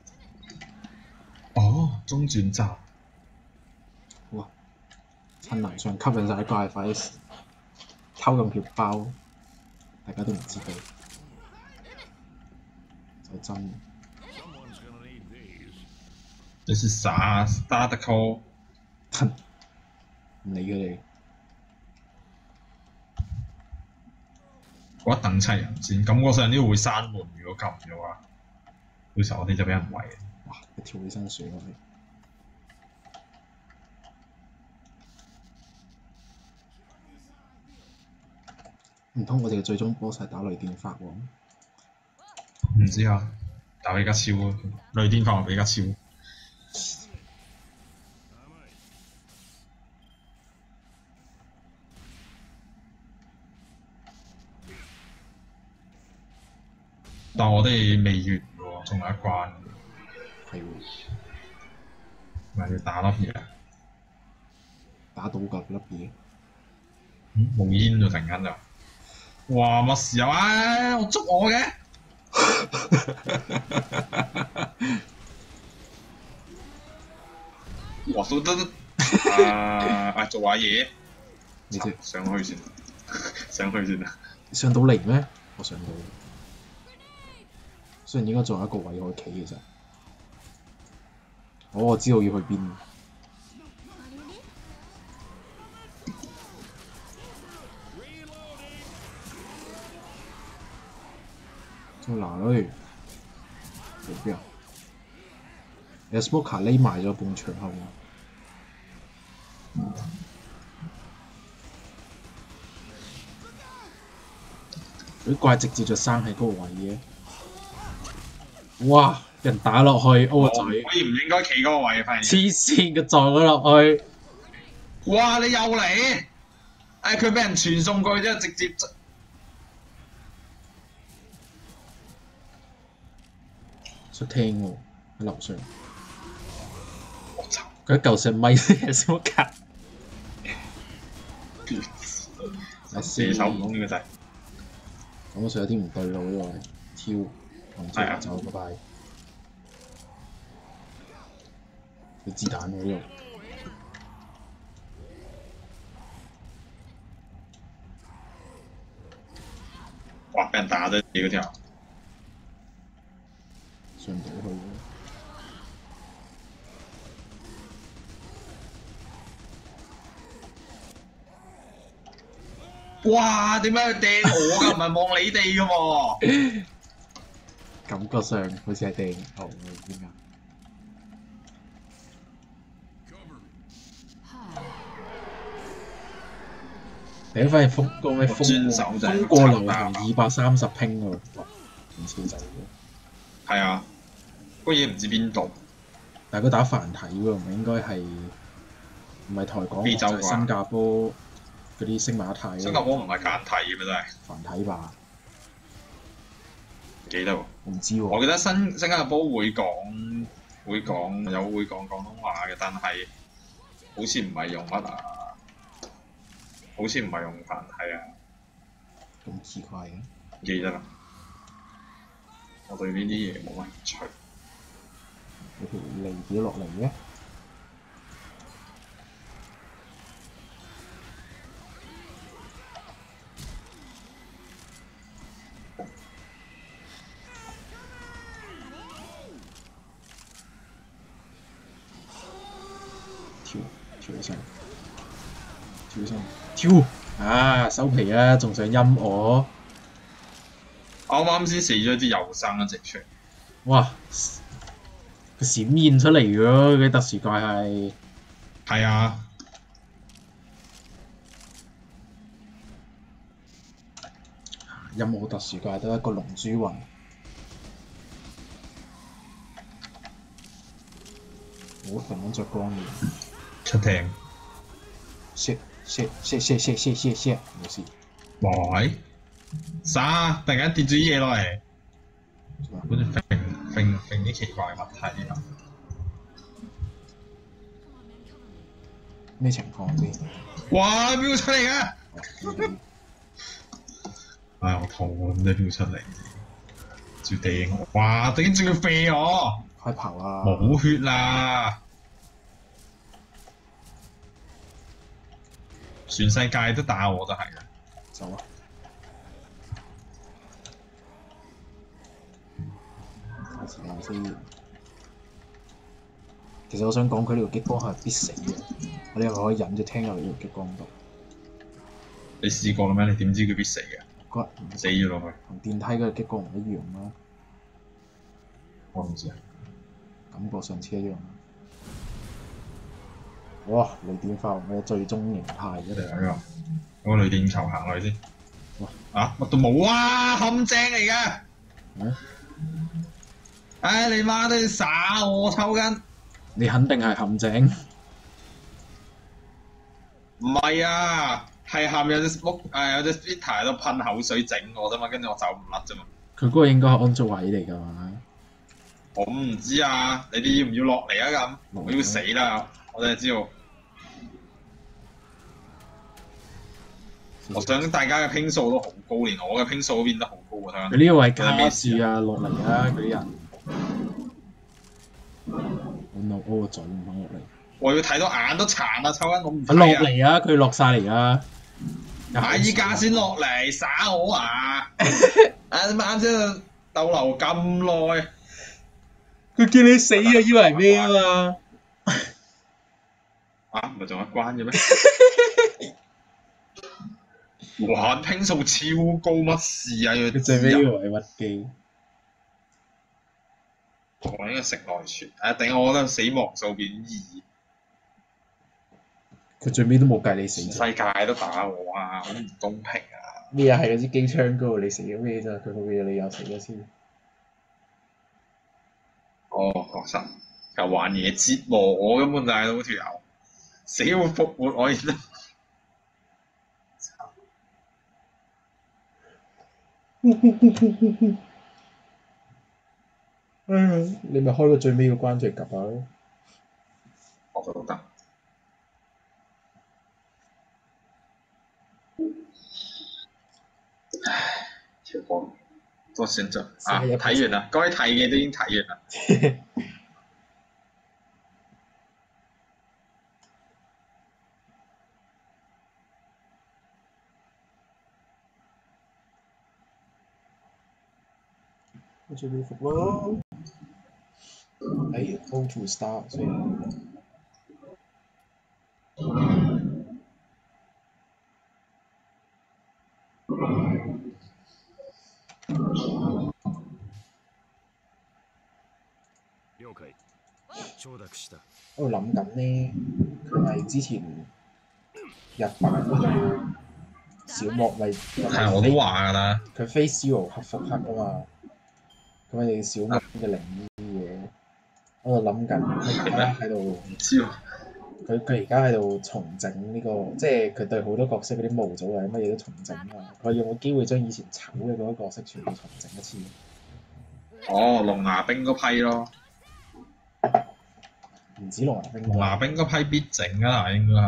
哦，中轉站。 哇！趁能上吸引晒怪，快啲偷咁條包，大家都唔知道。 就真。 你是啥 ？Start call？ 唔理佢哋。 我一等齊人先，感覺上呢度會閂門，如果撳嘅話，到時候我哋就俾人圍。 哇！佢跳起身水落去。唔通我哋嘅最終 boss 係打雷電法王？ 唔知啊，打比卡超啊，雷電法王比卡超。但我哋未完喎，仲有一關。 係喎。 咪要打粒嘢？ 打到㗎粒嘢。 嗯，冇煙咗突然間就。哇！乜事啊？唉，我捉我嘅。哇！都得得。啊啊！做下嘢。 你隻上去先，上去先啦。 上到嚟咩？我上到。雖然應該仲有一個位可以企其實。哦，我知道要去邊。再嚟，去邊啊？有 smoker 匿埋咗埲牆後面。啲怪直接就生喺嗰個位嘅。哇！人打落去 O 個嘴。 可以唔應該企嗰個位，發現。 黐線嘅撞咗落去。 哇！你又嚟？誒，佢俾人傳送過去之後，直接。 出廳喎，喺樓上。 我操！ 佢一嚿石米嘅小格。 射手唔通呢個掣。 咁我上有啲唔對路呢個，跳，同之後走，拜拜。佢子彈喎呢度。 哇！俾人打咗你嗰條。 上唔到去喎。哇！點解佢掟我㗎？唔係望你哋㗎喎。 感覺上好似係掟我點解？第一翻係風個咩風風過流行二百三十拼喎，唔似就喎。 係啊，嗰嘢唔知邊度。 但係佢打繁體喎，唔應該係唔係台港，就係新加坡嗰啲星馬泰。 新加坡唔係簡體嘅咩？真係繁體吧？ 唔記得喎。 我唔知喎。 我記得新新加坡會講會講有會講廣東話嘅，但係好似唔係用乜啊？好似唔係用繁體啊。 咁奇怪嘅？ 唔記得啦。我對呢啲嘢冇乜興趣。 有條脷跌落嚟嘅。跳跳起身，跳起身，跳！啊，收皮啊，仲想陰我？ 啱啱先死咗啲又生一隻出嚟。 哇！佢閃現出嚟嘅喎，佢特殊怪係。 係啊。 任何特殊怪都係一個龍珠雲。我突然間着光了。 出廳。 shit shit shit shit shit shit shit shit 冇事。 喂！啥？突然間跌咗啲嘢落嚟。好似揈揈揈啲奇怪嘅物體啊！ 咩情況先？ 哇！飆出嚟嘅！唉，我肚咁都飆出嚟，照掟我！哇！突然仲要飛我！ 快跑啊！ 冇血啦！全世界都打我都係嘅。 走啊！ 先？其實我想講佢呢個激光係必死嘅，我哋係咪可以忍住聽入嚟呢個激光度？ 你試過啦咩？你點知佢必死嘅？ 嗰死咗落去。 同電梯嗰個激光唔一樣啦， 我唔知啊。 感覺上似一樣。哇！雷電發動嘅最終形態一定係嗰個雷電球行落去先。 哇！ 啊！乜都冇啊！陷阱嚟㗎！ 嗯？ 唉、哎！你媽都要耍我抽筋！ 你肯定係陷阱。 唔係啊，係下面有隻木誒有隻 Spitter 喺度噴口水整我啫嘛，跟住我走唔甩啫嘛。 佢嗰個應該係安裝位嚟㗎嘛？ 我唔知啊，你哋要唔要落嚟啊咁？我要死啦！我哋知道。我想大家嘅拼數都好高，連我嘅拼數都變得好高啊！ 佢呢個位加住啊，落嚟啊！嗰啲人，我攞我個嘴唔肯落嚟。 我要睇到眼都殘啊！抽筋我唔佢落嚟啊！佢落晒嚟啊！ 啊！依家先落嚟耍我啊！啊！你啱先逗留咁耐， 佢見你死啊！以為咩啊嘛？ 啊！唔係仲有一關嘅咩？哇！拼數超高，乜事啊？ 佢最尾個位屈機。 我應該食內存，啊頂！我覺得死亡數變二。 佢最尾都冇計你死。 世界都打我啊！好唔公平啊！ 咩啊？係嗰支機槍嗰度你死咗咩啫？佢冇嘢，你又死咗先。 哦，確實又玩嘢折磨我，根本就係嗰條友死活復活我而家。 你咪開個最尾個關出嚟及下咯。 我覺得。唉，條歌多選擇啊！睇完啦，該睇嘅都已經睇完啦。 我最尾服咯。誒 ，O to start 所以。我喺度諗緊咧，佢咪之前日版嗰度小莫咪係，我都話㗎啦。 佢 Face Zero 核復刻啊嘛，咁咪小莫嘅靈異嘢，我喺度諗緊佢而家喺度， 唔知喎。 佢佢而家喺度重整呢、這個，即係佢對好多角色嗰啲模組啊乜嘢都重整啊，佢有冇機會將以前醜嘅嗰啲角色全部重整一次？ 哦，龍牙兵嗰批咯。 唔止龍牙兵， 龍牙兵嗰批必整㗎啦，應該係。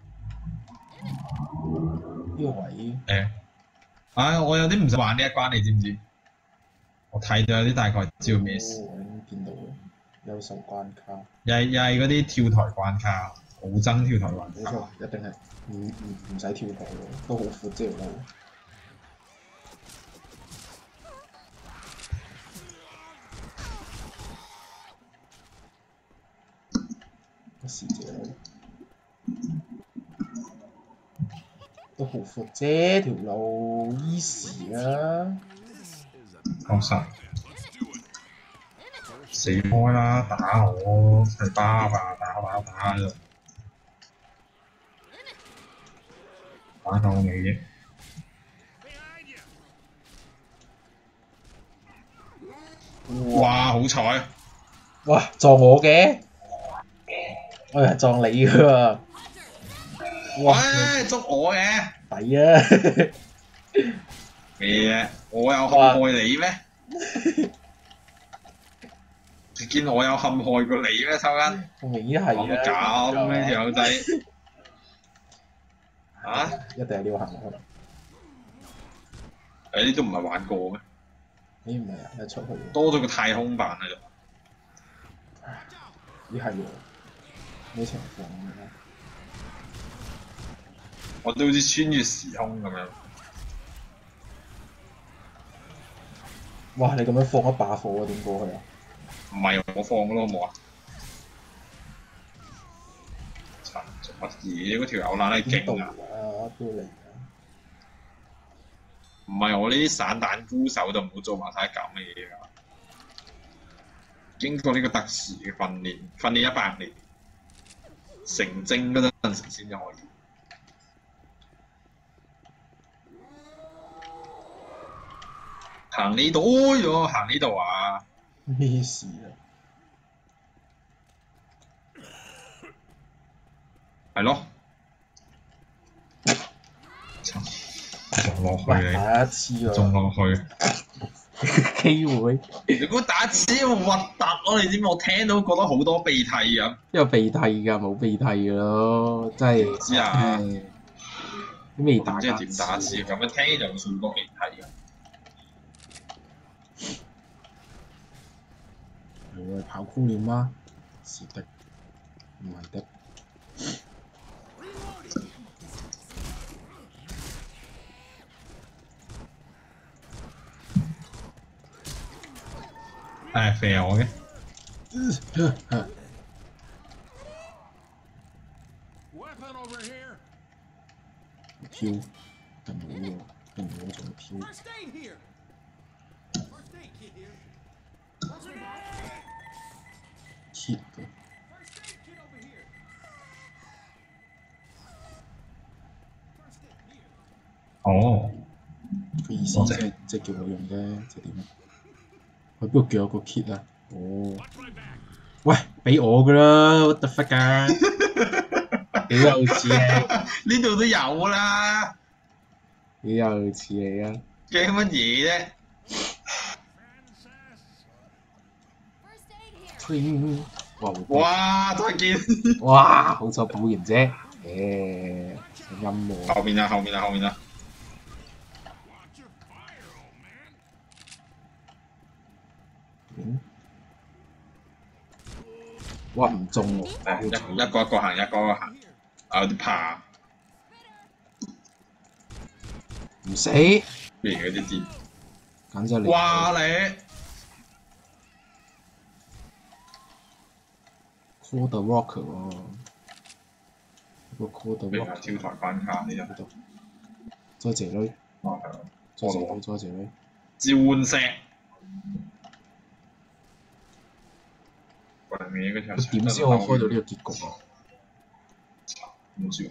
呢個位。誒、 欸，唉、哎，我有啲唔想玩呢一關，你知唔知？我睇到有啲大概知道咩事。 哦，我已經見到啦，優秀關卡。 又係又係嗰啲跳台關卡，好憎跳台關卡。 冇錯，一定係唔唔唔使跳台嘅，都好闊啫條路。乜事啫？都好闊啫條路，easy 啊！ 確實。死開啦！打我，係巴吧，打打打啫，打到你啫！哇！好彩！ 哇！撞我嘅，我係撞你㗎喎！哇！ 捉我嘅， 抵啊！ 誒，我有陷害你咩？你見我有陷害過你咩？抽筋？ 我明顯係啊！咁咩條友仔？啊！ 一定係呢個行落去。 誒呢都唔係玩過咩？ 咦唔係啊，一出去多咗個太空版喺度。 咦係喎，咩情況啊？ 我都好似穿越時空咁樣。 哇！你咁樣放一把火，點過去啊？ 唔係我放嘅咯，好冇啊？陳做乜嘢？嗰條友懶係邊度勁啊！ 啊？邊度嚟啊？ 唔係我呢啲散彈高手就唔好做埋晒咁嘅嘢㗎。經過呢個特殊嘅訓練，訓練一百年，成精嗰陣時先至可以。行呢度，哎呦，行呢度啊！ 咩事啊？ 係咯，仲落去喂， 你， 打一次喎， 仲落去。 機會， 你估打一次咁核突咯？你知唔知？我聽到覺得好多鼻涕啊！ 有鼻涕㗎，冇鼻涕㗎咯，真係。 知啊， 誒都未我唔知係打過點打一次，咁樣聽就算多鼻涕啊！ 我係跑酷了嗎？是的，唔係的。 誒肥我嘅， 飄，定冇喎，定冇仲飄。hit 嘅。 哦， 佢意思多謝即係即係叫我用啫，即係點啊？佢邊度叫有個 kit 啊？哦，喂，俾我㗎啦，what the fuck 啊！幾有似啊！ 呢度都有啦， 幾有似你啊！ 驚乜嘢啫？ 哇！ 哇！再見。 哇！好彩補完啫，誒，陰喎。 後面啊，後面啊，後面啊！ 嗯？哇！唔中喎， 誒，一一個一個行，一個一個行，啊有啲怕。 唔死， 譬如嗰啲字。 簡直係哇你 ！Call the Rocker 喎，個 Call the 譬如 Rocker 跳台關卡呢喺度，再謝女， 哦係咯， 再謝女，再謝女。 召喚石。上面嗰條佢點先可以開到呢個結局啊？ 唔知喎。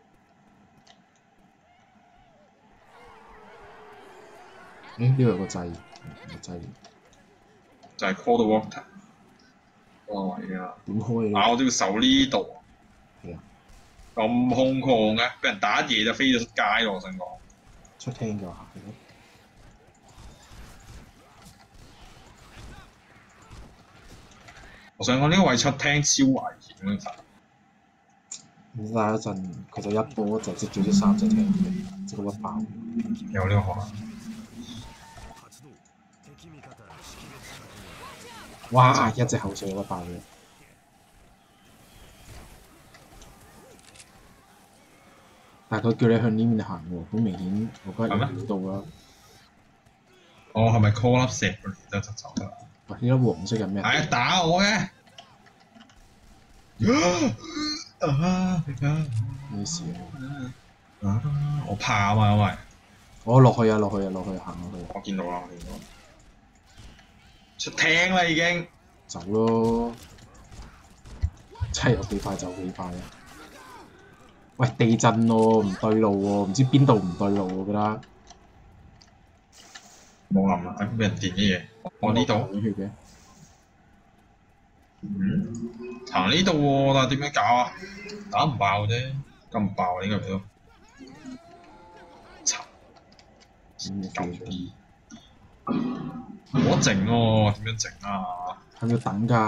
誒呢度有個掣，個掣就係 Call the Water 嗰個位啊！ 點開啊！ 咧？ 我都要守呢度。 係啊， 咁空曠嘅，俾人打一嘢就飛咗出街咯！我想講。 出廳㗎話係咯。 我想講呢個位出廳超危險嘅， 咁但係一陣佢就一波就接咗啲三隻廳嘅，即刻屈爆。 有呢個可能。 哇！一隻口水屈爆嘅。但係佢叫你向呢面行喎，好明顯我覺得有料到啦。 哦，係咪 call 粒石嗰啲就走得啦？ 喂，呢粒黃色係咩？ 係啊，打我嘅！啊！ 咩事啊？ 啊！我怕啊嘛，因為我落去啊，落去啊，落去行落去。 我見到啦，我見到啦。出廳啦已經。 走咯！真係有幾快走幾快啊！喂，地震喎，唔對路喎，唔知邊度唔對路我覺得。 冇諗啦，俾人電啲嘢。我呢度。 流血嘅。 嗯。行呢度喎，但係點樣搞啊？打唔爆啫，咁唔爆啊！呢個都。慘。九二。冇得整喎，點樣整啊？ 係咪要等㗎？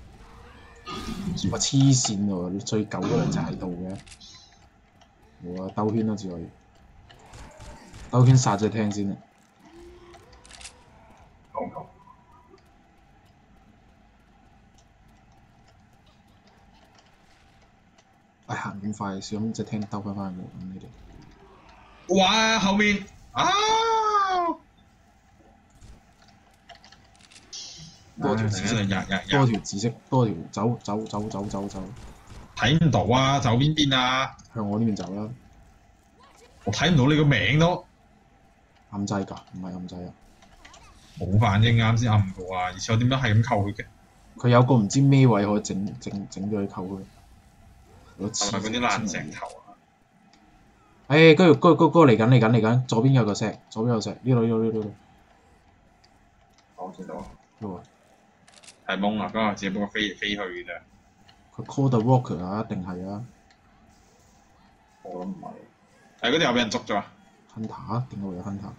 哇！黐線喎，你最久嗰兩隻喺度嘅。冇啊，兜圈啦，只可以。兜圈殺隻廳先啊！ 好好。 唉，行咁快，小心隻廳兜翻翻去咁你哋。 哇！後面啊！ 多條紫色， 日日多日條紫色，多條走走走走走走， 睇唔到啊！走邊邊啊？ 向我呢邊走啦。 我睇唔到你個名都暗掣㗎，唔係暗掣啊！ 冇反應，啱先暗過啊！而且我點解係咁扣佢嘅？ 佢有個唔知咩位可以整整整咗佢扣佢。 係咪嗰啲爛石頭啊？ 誒，嗰條嗰嗰嗰個嚟緊嚟緊嚟緊，左邊有個石，左邊有石，呢度呢度呢度呢度。 我見到。 呢度係懵啊！嗰個只不過飛嚟飛去嘅啫。 佢 call the walker 啊，一定係啊。 我諗唔係。係嗰條有俾人捉咗啊 Hunter 點解會有 Hunter？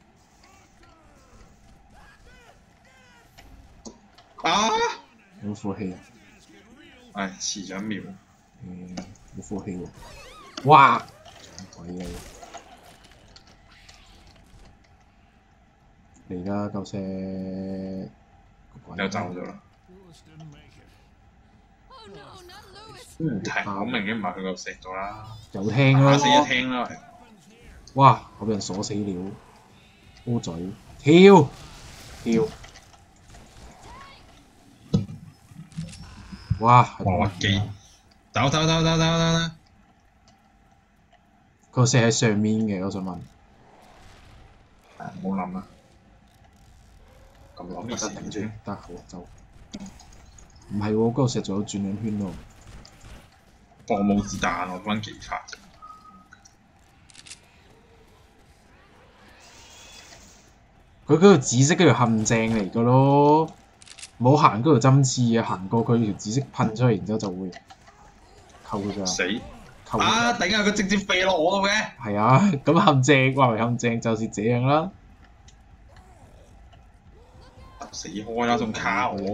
啊！ 有冇負氣啊？ 唉，遲咗一秒。 誒，冇負氣喎！哇！鬼嚟！嚟啦，夠石！ 又走咗啦。嗯，係好明顯唔係佢個食咗啦。 有聽咯！ 打死一聽啦！ 哇！我俾人鎖死了，烏嘴跳跳！哇！ 滑機，走走走走走走走！ 個石喺上面嘅，我想問。 唔好諗啦。咁諗嘅事頂住，得好走。唔係喎，嗰個石仲有轉兩圈喎。 我冇子彈，我揾其他啫。 佢嗰條紫色嗰條陷阱嚟㗎咯，冇行嗰條針刺啊，行過佢條紫色噴出嚟，然之後就會扣佢㗎。 死！ 扣啊！頂啊！佢直接飛落我度嘅。 係啊，咁陷阱話為陷阱就是這樣啦。 死開啦！仲卡我。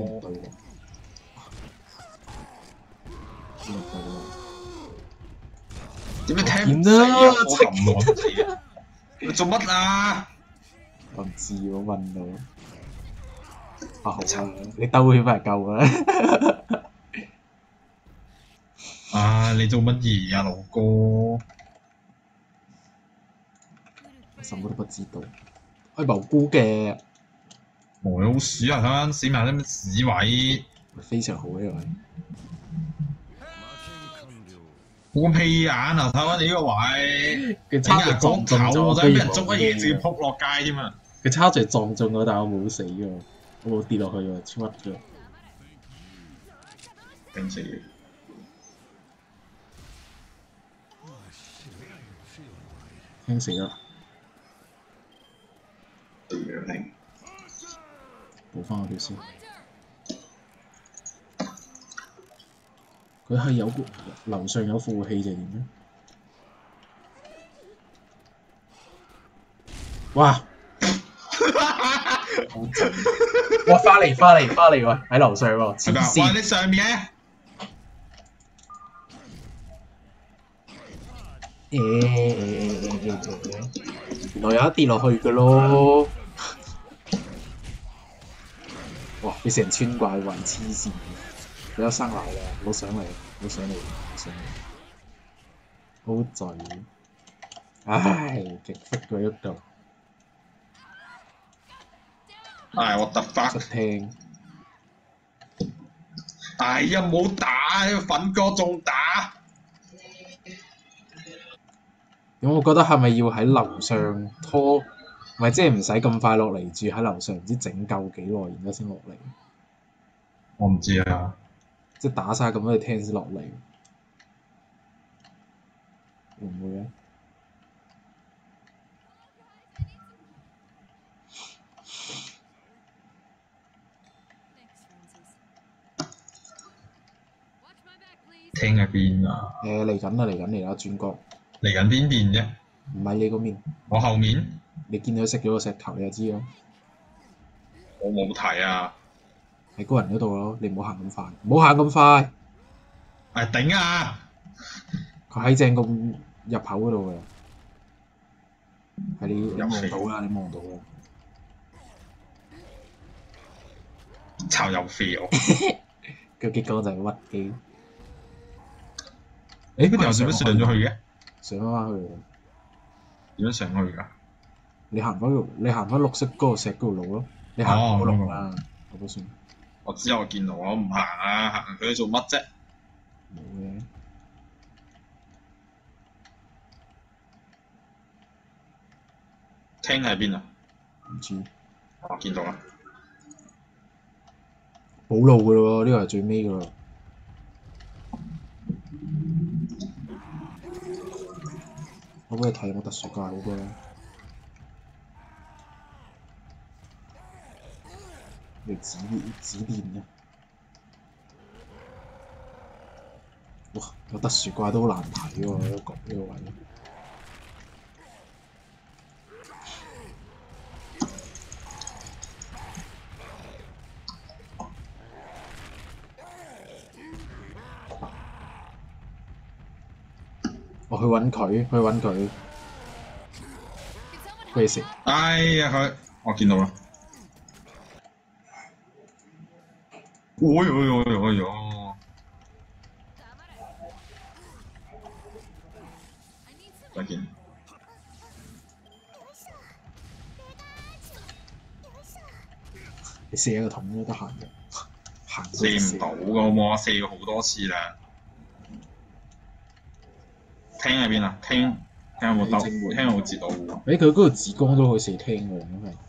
點解聽唔死啊？我撳我死啊！你做乜啊？ 我唔知喎，問到。啊好啊，你兜圈翻嚟救啦！ 啊！你做乜嘢啊，老哥？ 什麼都不知道。係無辜嘅。 無老鼠啊！睇翻死埋啲咩屎位？ 非常好呢個位。 我個屁眼啊！睇翻你呢個位， 佢差住撞中咗， 我真係俾人捉乜嘢，直接撲落街添啊！ 佢差住撞中我，但係我冇死喎，我冇跌落去喎，超屈咗。 頂死你！ 聽死啦！ 零補翻我條先。佢係有個樓上有負氣就點咧？哇！哇！翻嚟翻嚟翻嚟喎！喺樓上喎，黐哇！ 線！ 你上面咧？ 誒誒誒誒誒誒！原來有一跌落去嘅咯！哇！你成村怪魂黐線！佢有生奶啦，冇上嚟，冇上嚟，冇上嚟，好醉！唉，極忽佢喐度， 唉，我突發出聽。 哎呀，冇打，呢個粉哥仲打。 咁我覺得係咪要喺樓上拖？唔係即係唔使咁快落嚟住喺樓上，唔知整夠幾耐，然之後先落嚟。 我唔知啊。 即係打晒咁多嘢聽先落嚟，會唔會啊？ 聽喺邊啊？ 誒嚟緊啦，嚟緊嚟啦，轉角。 嚟緊邊邊啫？ 唔係你嗰面， 我後面。 你見佢食咗個石頭，你就知咯。 我冇睇啊！ 喺高人嗰度咯，你唔好行咁快，唔好行咁快。 係頂啊！ 佢喺正個入口嗰度嘅，係你你望到啦，你望到啦。 炒有 feel。 個結果就係屈機。 誒，嗰條又點樣上咗去嘅？ 上翻返去。 點樣上去㗎？ 你行翻條，你行翻綠色嗰個石嗰條路咯。你行嗰個路啦，我都算。 我知我見到我唔行啊，行佢做乜啫？ 冇嘅。 聽喺邊啊？ 唔知。 我見到啦。 冇路㗎咯喎，呢個係最尾㗎咯。我俾你睇我特殊怪好過啦。你指指電嘅。哇！有特殊怪都好難睇喎，呢個呢個位。我去揾佢，去揾佢。佢食。 哎呀佢，我見到啦。哎呦哎呦哎呦！再見。 你射一個桶都得閒嘅，行到射唔到㗎喎，射過好多次啦。聽喺邊啊？聽聽有冇兜？聽有冇截到喎？ 誒佢嗰度紫光都可以射聽喎，因為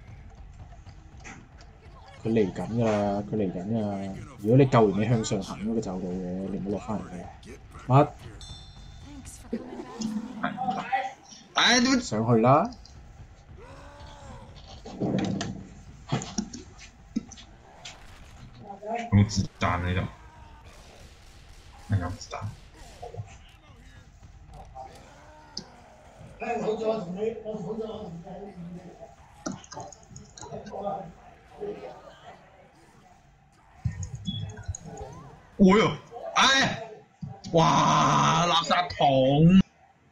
佢嚟緊㗎啦，佢嚟緊㗎啦。如果你救完你向上行嗰個走到嘅，你唔好落翻嚟嘅。乜？ 係唔得。唉，點上去啦！ 有冇子彈喺度？係有子彈。哎呦！唉！哇！垃圾桶！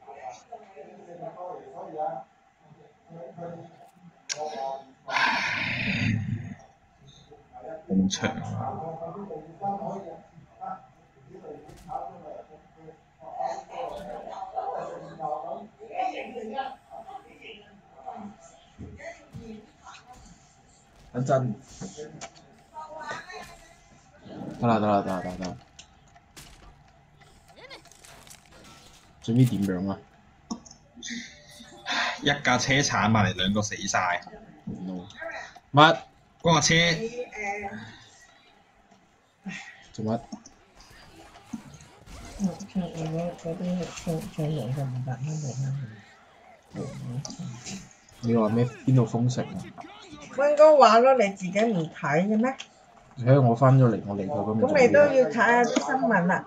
好長啊！ 等陣。得啦得啦得啦得啦。最尾點樣啊？ 一架車鏟埋嚟，兩個死晒。 乜？ 嗰架車做乜？ 唱嗰嗰啲唱唱完就五百蚊嚟啦。 你話咩？邊度封城啊？ 溫哥話咯，你自己唔睇嘅咩？ 睇我翻咗嚟，我嚟過咁。 咁你都要睇下啲新聞啦。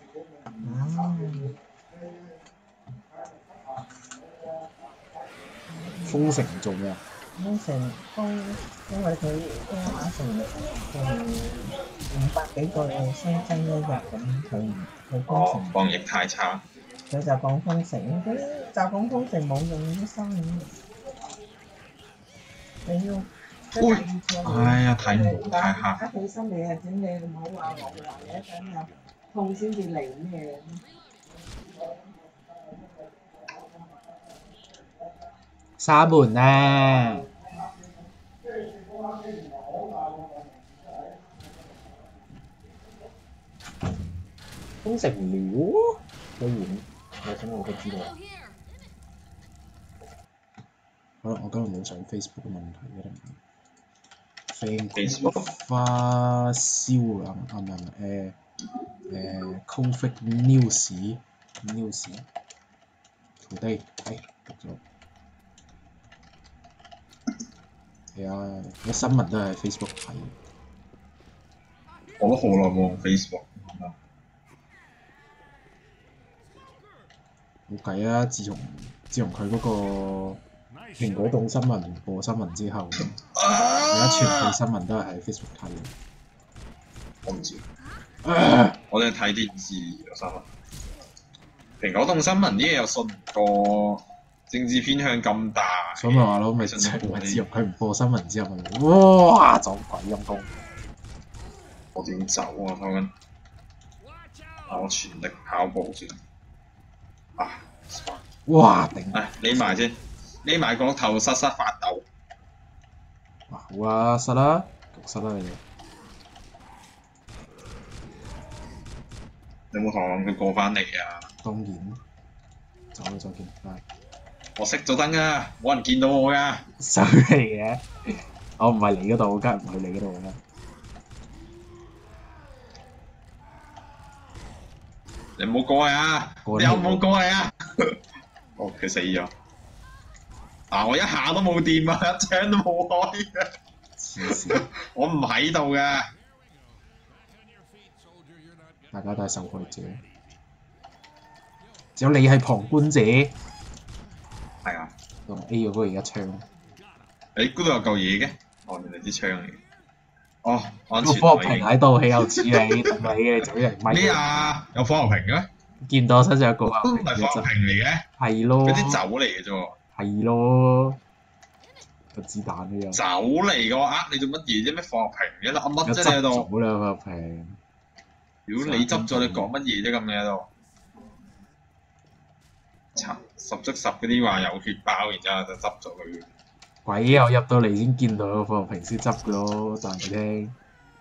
封城做咩啊？ 封城封，因為佢今日晚成成五百幾個新增一日咁，佢佢封城。 防疫太差。 佢就講封城，咁就講封城冇用啲新聞。你要。 喂！哎呀，睇唔到太黑。 一起身你係點？你唔好話我話你一陣又痛先至嚟咩？ 閂門啊！封城了，居然我想我都知道。好啦，我今日冇上 Facebook 嘅問題嘅啦。Facebook 花燒啊，啊唔係唔係誒誒 Covid News News Today 睇讀咗。係啊，啲新聞都係 Facebook 睇。 我都好耐冇用 Facebook。 冇計啊！自從自從佢嗰個蘋果動新聞播新聞之後，而家全部新聞都係喺 Facebook 睇。 我唔知。 啊、 我哋睇電視有新聞。蘋果動新聞啲嘢又信唔過，政治偏向咁大。 所以咪話咯，咪自咪自從佢唔播新聞之後，咪哇撞鬼陰公！ 我點走啊？講緊，我全力跑步先。啊！ 哇頂！ 唉，匿埋先，匿埋個頭瑟瑟發抖。 哇好啊，塞啦，焗塞啦你哋。 有冇同佢過翻嚟啊？ 當然，走啦再見，拜。 我熄咗燈啊，冇人見到我㗎。 手嚟嘅，我唔係你嗰度，梗係唔去你嗰度啦。 你唔好過嚟啊！ 過嚟你有冇過嚟啊？哦，佢死咗。啊！我一下都冇掂啊，一槍都冇開嘅。 黐線， 我唔喺度嘅。 大家都係受害者，只有你係旁觀者。 係啊。 用 A 嗰個而家槍。 誒，嗰度有嚿嘢嘅。哦，原來支槍嚟嘅。哦，安全個火位瓶喺度，豈有此理？同你嘅走人咪。 咩啊？有火牛瓶嘅咩？ 見到我身上有個火都牛瓶唔係火牛瓶嚟嘅， 係咯， 嗰啲酒嚟嘅啫喎。 係咯，個子彈都有。 酒嚟嘅喎，呃你做乜嘢啫？咩火牛瓶嘅啦？乜有啫你喺度？ 執咗啦個瓶。 如果你執咗，你講乜嘢啫？咁你喺度？十十足十嗰啲話有血包，然之後就執咗佢。 鬼啊！我入到嚟先見到個火牛瓶先執嘅咯，話你聽。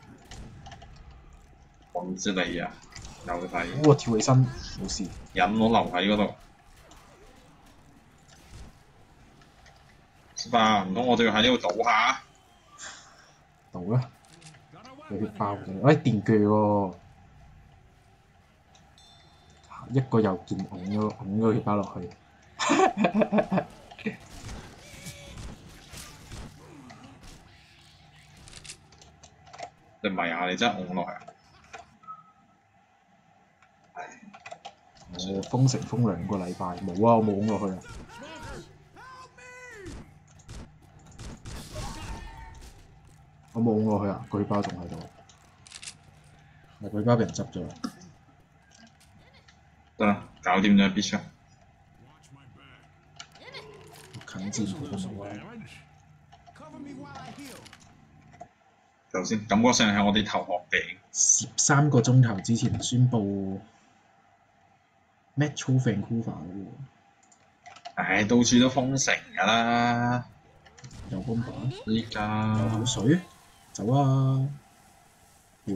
我唔知你啊，有睇。 我跳起身冇事。 引我留喺嗰度。吧，唔通我哋要喺呢度倒下？ 倒啦！有血包嘅，喂電鋸喎，一個右鍵拱咗拱個血包落去。 你唔係啊！你真係拱落去啊！ 我封城封兩個禮拜，冇啊！我冇拱落去啊！我冇拱落去啊！個血包仲喺度，但個血包俾人執咗。 得啦，搞掂咗 B 槍。 近戰好過冇啊！ 頭先感覺上係我哋頭殼頂。 十三個鐘頭之前宣布 Metro Vancouver 喎。 唉，到處都封城㗎啦。 有bomb把， 依家有口水，走啊！要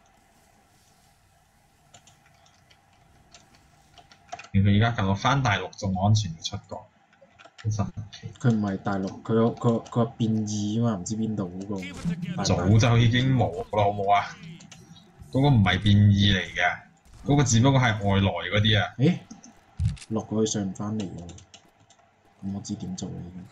原來而家搞到翻大陸仲安全出國，好神奇。 佢唔係大陸，佢個佢佢話變異啊嘛，唔知邊度嗰個。 早就已經冇啦，好冇啊？嗰、嗰個唔係變異嚟嘅，嗰、嗰個只不過係外來嗰啲啊。 誒，落過去上唔翻嚟喎，咁我知點做啦已經。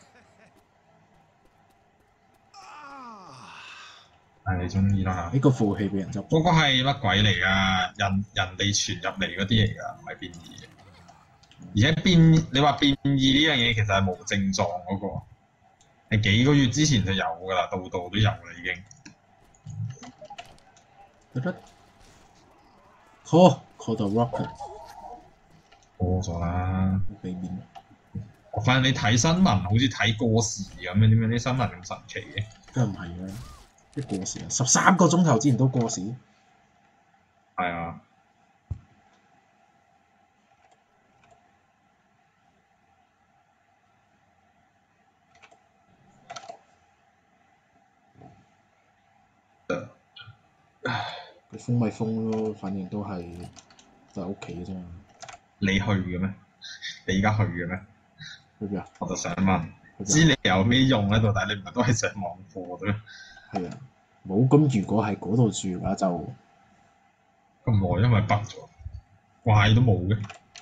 係你中意啦嚇。 呢個負氣俾人執咗。 嗰個係乜鬼嚟㗎？人人哋傳入嚟嗰啲嚟㗎，唔係變異嘅。而且變你話變異呢樣嘢其實係冇症狀嗰、嗰個，係幾個月之前就有㗎啦，度度都有啦已經。 得得 call call 到 rocket 過咗啦。 俾面。 我發現你睇新聞好似睇過時咁樣，點解啲新聞咁神奇嘅？ 梗係唔係啦，一過時啊！十三個鐘頭之前都過時。 係啊。 佢封咪封咯，反正都係就喺屋企嘅啫嘛。 你去嘅咩？你而家去嘅咩？ 去邊啊？ 我就想問，知你有咩用咧？到底你唔係都係上網課嘅咩？ 係啊，冇咁如果係嗰度住嘅話就咁耐，因為北咗，怪都冇嘅。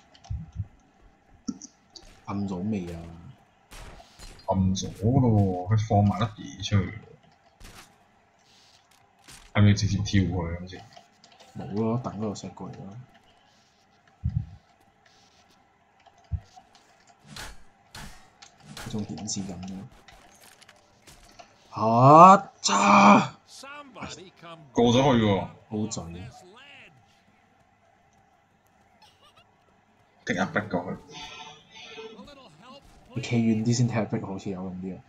暗咗未啊？ 暗咗咯喎，佢放埋粒嘢出去，係咪直接跳去咁先？ 冇咯，等嗰度錫過嚟咯。嗰種顯示咁樣。嚇！咋？ 過咗去喎。 好嘴。 即刻逼過去。 你企遠啲先踢逼，好似有用啲啊！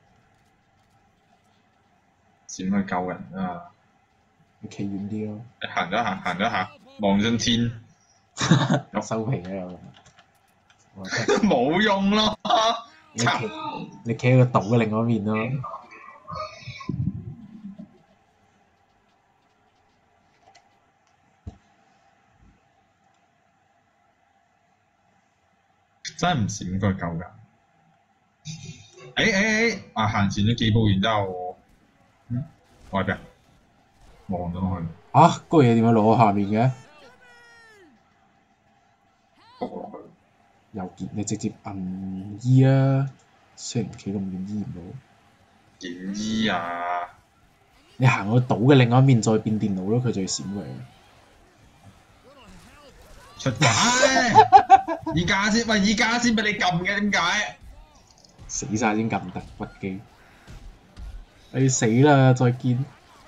閃去救人啊！ 你企遠啲咯。 你行咗下，行咗下，望進天。 收皮啦又。 冇用咯。 你企你企喺個島嘅另外一面咯。 真係唔閃應該夠㗎。誒誒誒，啊行前咗幾步，然之後，嗯，外邊望咗落去， 啊！嗰個嘢點解攞下面嘅？ 撲落去。 又見你直接摁 E 啊！雖然企咁遠 E 唔到。 點醫啊？ 你行到島嘅另外一面再變電腦咯，佢就要閃佢。 出怪！依家先，喂！依家先俾你撳嘅，點解？ 死晒先撳得屈機。你死啦！再見。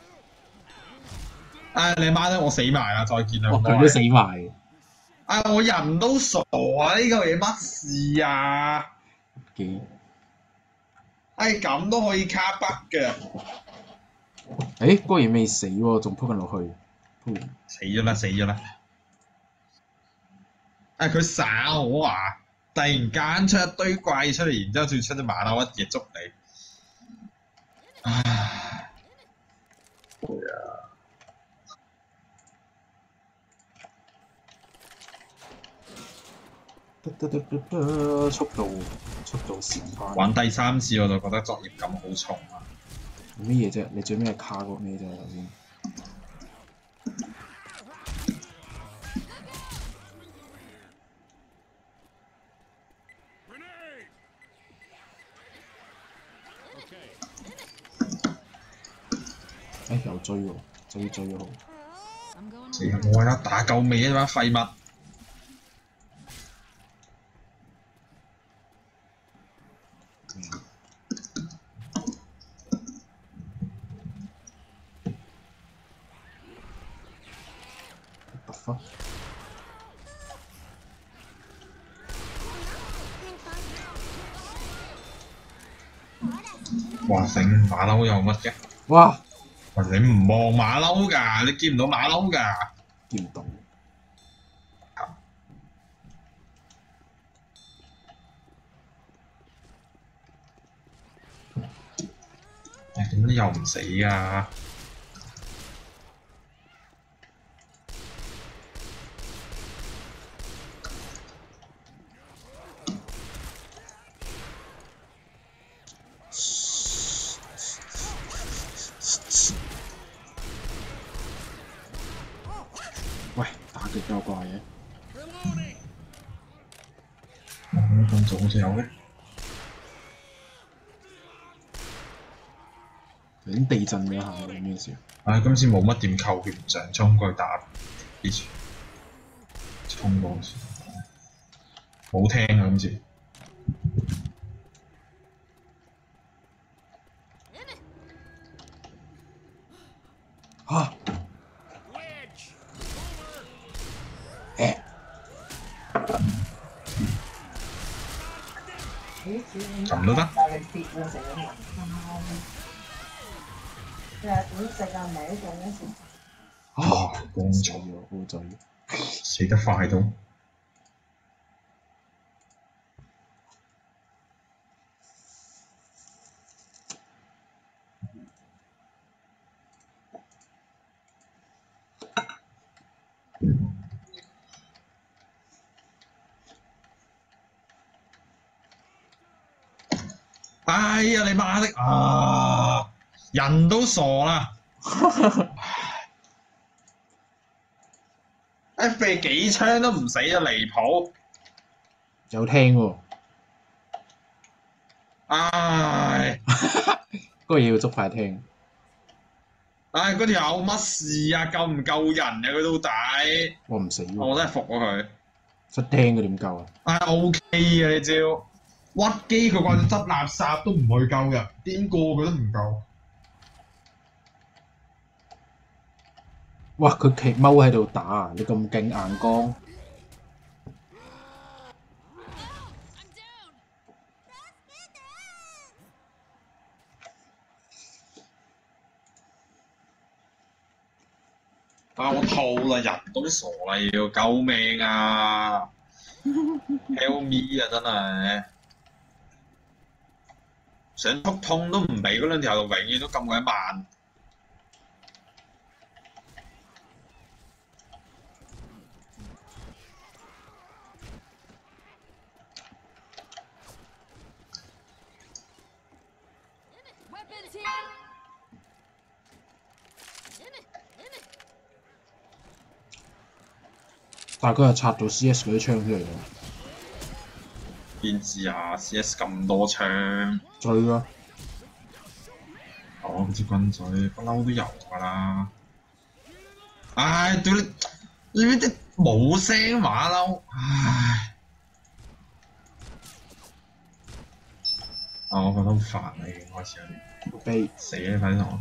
啊！你媽咧，我死埋啦！再見啦！ 哦，佢都死埋。 啊！我人都傻啊！呢嚿嘢乜事啊？ 幾？ 哎，咁都可以卡北嘅。 誒，嗰個嘢未死喎，仲撲緊落去。撲完死咗啦！死咗啦！啊！佢耍我啊！突然間出一堆怪出嚟，然之後仲出隻馬騮一嘢捉你。唉， 得得得得得，速度速度時間。 玩第三次我就覺得作業感好重啊！ 咩嘢啫？你最尾係卡過咩啫？頭先。誒又追喎，追追喎。 死我啦！打夠未啊？班廢物！ 突發！ 哇！醒馬騮有乜嘅？ 哇！ 喂，你唔望馬騮㗎？你見唔到馬騮㗎？ 見唔到。 誒點解又唔死啊？ 喂，打極有怪嘅。 咁早就有嘅。 頭先地震嗰下係咩事啊？ 唉，今次冇乜點扣血，唔想衝過去打啲錢，衝過去。冇聽啊！今次。 嚇！誒！ 咁都得？ 啊！ 光死重咗，好醉。 死得快到〜哎呀！你媽的啊！人都傻啦！一射幾槍都唔死就離譜。 有聽喎。 唉！ 嗰個嘢要捉快聽。 唉！嗰條友乜事啊？救唔救人啊？佢到底？ 我唔死喎。 我真係服咗佢。 失聽佢點救啊？ 唉 ，O K 啊！你招屈機佢掛住執垃圾都唔去救人，邊個佢都唔救。 哇！佢企踎喺度打啊！你咁勁硬剛。 啊！我吐啦，人都傻啦，要救命啊！Help me 啊！真係想撲通都唔俾，嗰兩條路永遠都咁鬼慢。 但係佢又拆到 C S 嗰啲槍出嚟喎， 邊知啊 ？C S 咁多槍， 追啊！ 我唔知軍嘴，不嬲都有㗎啦。唉，屌你！你呢啲冇聲馬騮，唉！啊，我覺得好煩啊，已經開始有啲悲死啦！快啲同我。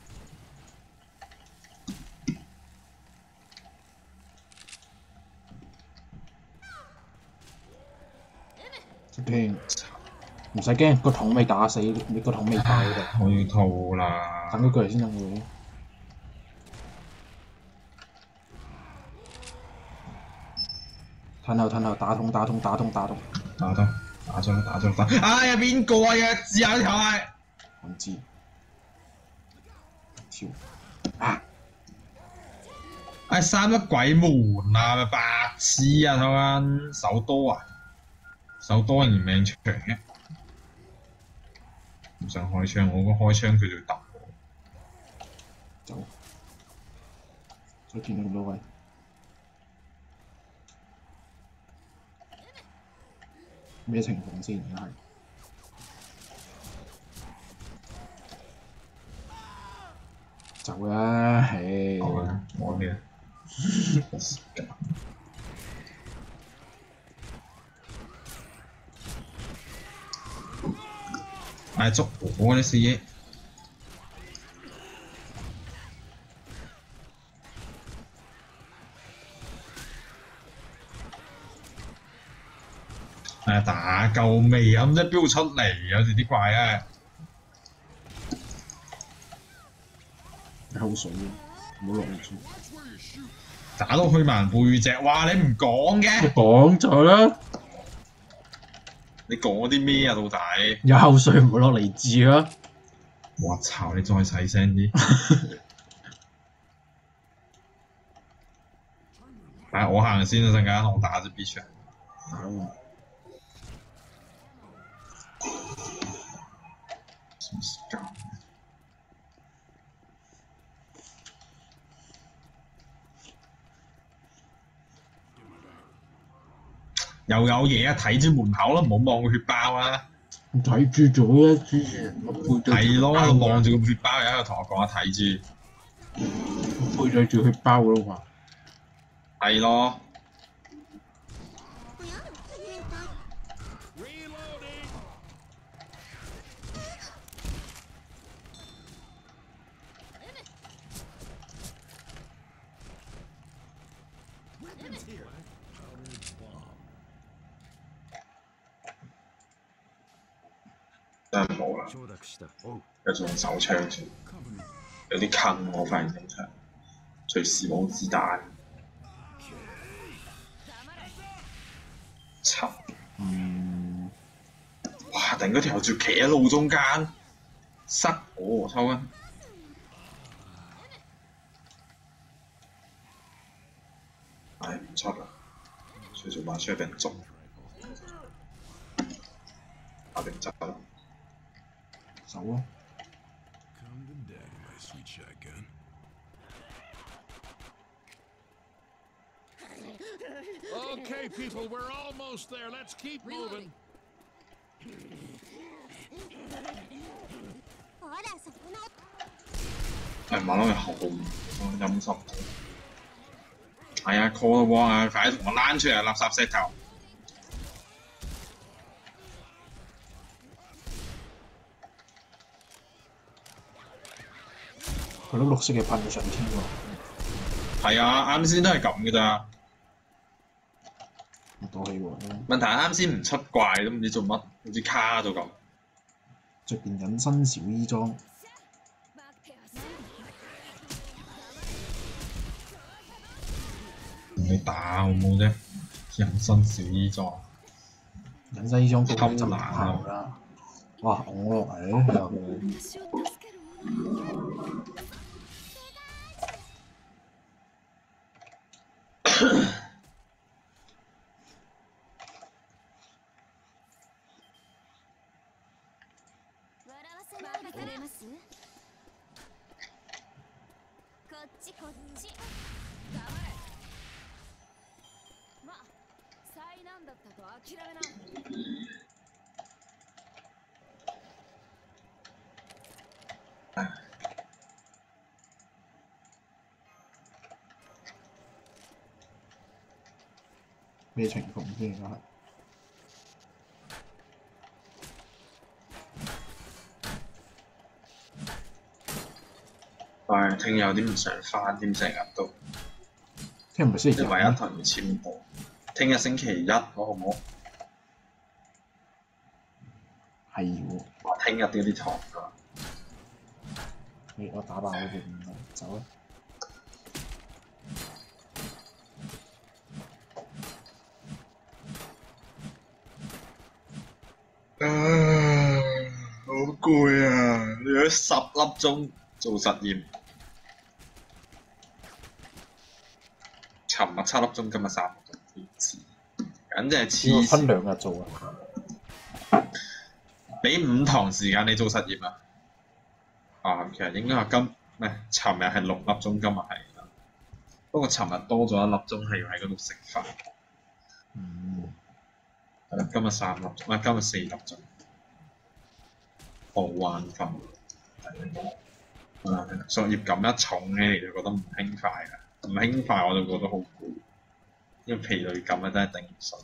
驚，唔使驚，個桶未打死，你個桶未爆㗎。 我要吐啦！ 等佢過嚟先等佢。褪後褪後，打通打通打通打通。 打得打咗啦，打咗啦，打！哎呀，邊個啊？弱智啊！呢條係。 唔知。跳。啊！ 唉，閂乜鬼門啊！咪白痴啊！睇緊手多啊！手多人命長嘅，唔想開槍，我覺得開槍佢就要揼我。 走。再見到咁多位。咩情況先？而家係走啦，唉！ 好啦，我嘅。唉，捉我啲事。唉，打夠未啊？咁即係飆出嚟，有時啲怪啊！ 口水啊！唔好落嚟住。 打到去埋背脊，哇！你唔講嘅？ 講咗啦。 你講啲咩啊？到底？ 有口水唔好落嚟住啊！ 我操！你再細聲啲。係我行先啊！陣間我打隻 B 場。又有嘢啊！睇住門口啦，唔好望個血包啊！ 睇住咗啦，之前我背對係咯，望住個血包，有一個同我講睇住，背對住血包咯嘛。 係咯。真係冇啦，繼續用手槍先，有啲坑我發現整場，隨時冇子彈。柒！ 嗯。 哇！突然嗰條仲企喺路中間，塞我抽筋。唉，唔出啦，隨隨話出去俾人捉，打定走啦。 走啊！ Okay, people, we're almost there. Let's keep moving. 誒馬騮又好陰濕，係啊 call 喎啊！快啲同我躝出嚟垃圾石頭！ 佢碌綠色嘅噴上天喎。 係啊，啱先都係咁嘅咋。 賭氣喎。 問題係啱先唔出怪都唔知做乜，好似卡咗咁。 着件隱身小衣裝。 同你打好冇啫？隱身小衣裝。 隱身衣裝高偷就懶啊！ 啦。哇！我落嚟又佢。 れますこっちこっち黙れま災難だったと諦めな咩情況先而家係？ 唉，聽日有啲唔想翻添，成日都聽日唔係星期即係唯日咩？ 一同佢簽波。聽日星期一，好唔好？ 係喎， 我聽日都有啲堂㗎。 你我打爆嗰邊走啦。 唉，好攰啊！你咗十粒鐘做實驗，尋日七粒鐘，今日三粒鐘，黐簡直係黐要分線。 兩日做啊！ 俾五堂時間你做實驗啊！啊，其實應該係今咩？尋日係六粒鐘，今日係不過尋日多咗一粒鐘係要喺嗰度食飯。 嗯， 係啦，今日三粒鐘，啊，今日四粒鐘，好眼瞓。啊，作業感一重咧，你就覺得唔輕快啦。唔輕快我就覺得好攰，因為疲累感啊真係頂唔順。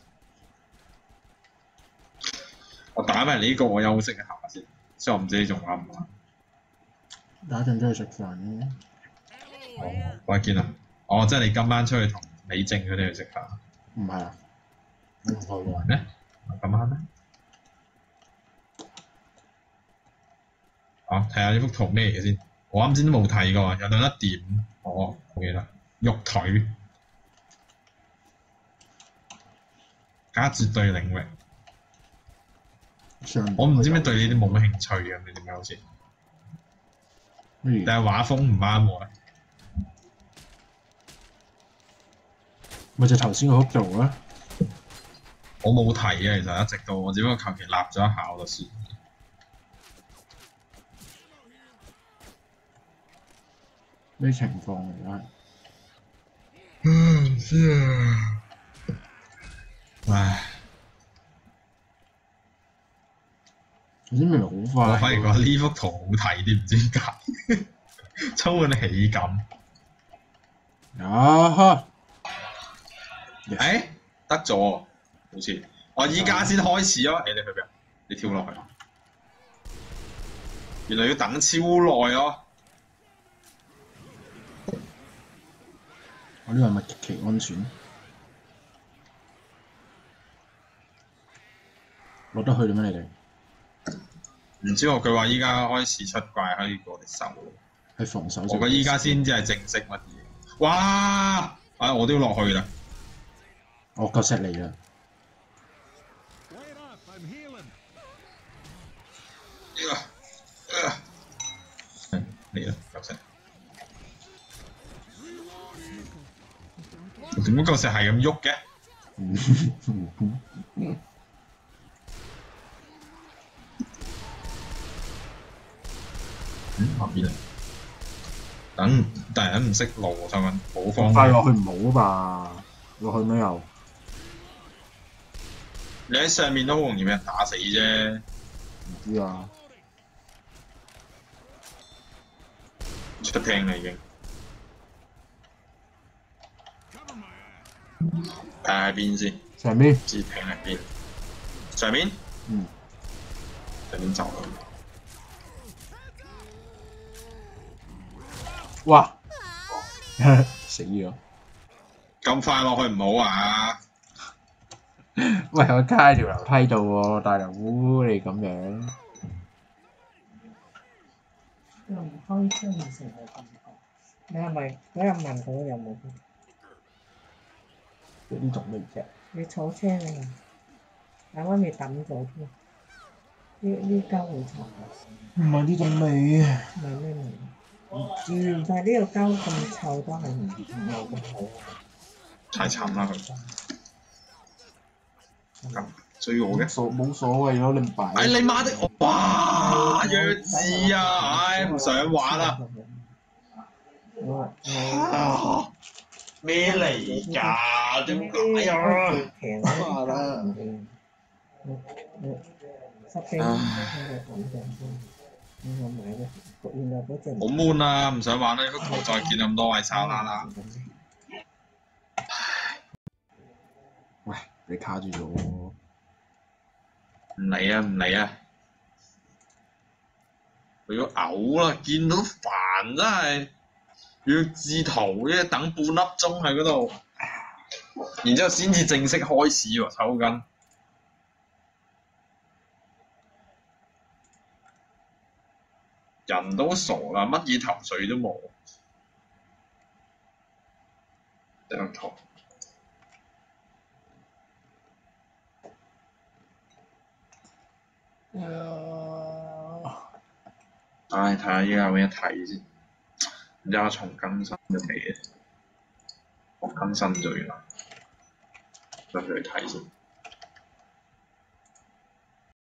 我打埋呢個，我休息一下先，所以我唔知你仲玩唔玩？ 打陣出去食飯嘅。 哦，我見啦，哦，即係你今晚出去同李靜佢哋去食飯， 唔係啊，我唔去喎。 咩？咁啱咩？啊，睇下呢幅圖咩嚟嘅先，我啱先都冇睇過，有兩粒點，哦，好嘢啦，肉腿加絕對領域， 上我唔知咩對呢啲冇乜興趣嘅，你點解好似？ 咩但係畫風唔啱我咧， 咪就頭先嗰幅做啦。 我冇睇嘅，其實一直都，我只不過求其立咗一下我就算。 咩情況嚟㗎？ 唔知啊，唉， 頭先明明好快。 我反而覺得呢幅圖好睇啲，唔知點解，充滿喜感。 啊哈！ 誒、欸，得咗，好似我依家先開始咯。誒、欸，你去邊？你跳落去。原來要等超耐咯。 我呢個係咪極其安全？落得去啦咩？你哋唔知喎，佢話依家開始出怪可以過我哋手。 係防守。 我覺得依家先至係正式乜嘢。哇！啊，我都要落去啦。 我夠錫你啦。 Wait up, I'm healing. 嚟啦，夠石。點解嚿石係咁喐嘅？嗯，後邊啊！等，但係唔識路喎，想問冇方向。 快落去唔好吧？落去咩又？ 你喺上面都好容易俾人打死啫。 唔知啊。 出廳啦已經。睇下喺邊先。 上邊。 知廳喺邊？上面？ 嗯。 上面走啦。 哇！死咗！ 咁快落去唔好啊！ 喂，我卡喺條樓梯度喎，大佬你咁樣。 又唔開車唔成個感覺。你係咪嗰日問佢有冇？ 呢種咩啫？ 你坐車啊？啱啱未抌咗添。呢呢膠好臭。 唔係呢種味。 唔係咩味？唔知，但係呢個膠咁臭都係唔唔係咁好。 太慘啦佢。咁追我嘅。 所冇所謂咯，你唔擺。 哎你媽的！哇弱智啊！唉唔想玩啦。 我啊咩嚟㗎？點解啊？ 平啊啦！我我十四蚊嘅款嘅，我買嘅，原來嗰隻好悶啊！唔想玩啦，幅圖再見咁多位炒啦啦。 喂，你卡住咗喎。 唔嚟啊！唔嚟啊！佢要嘔啦！見到煩真係，要字圖啫，等半粒鐘喺嗰度，然之後先至正式開始喎，抽筋。人都傻啦，乜嘢頭緒都冇。張圖。唉，睇下依家有咩睇先。唔知阿松更新咗未？我更新咗原來，上去睇先。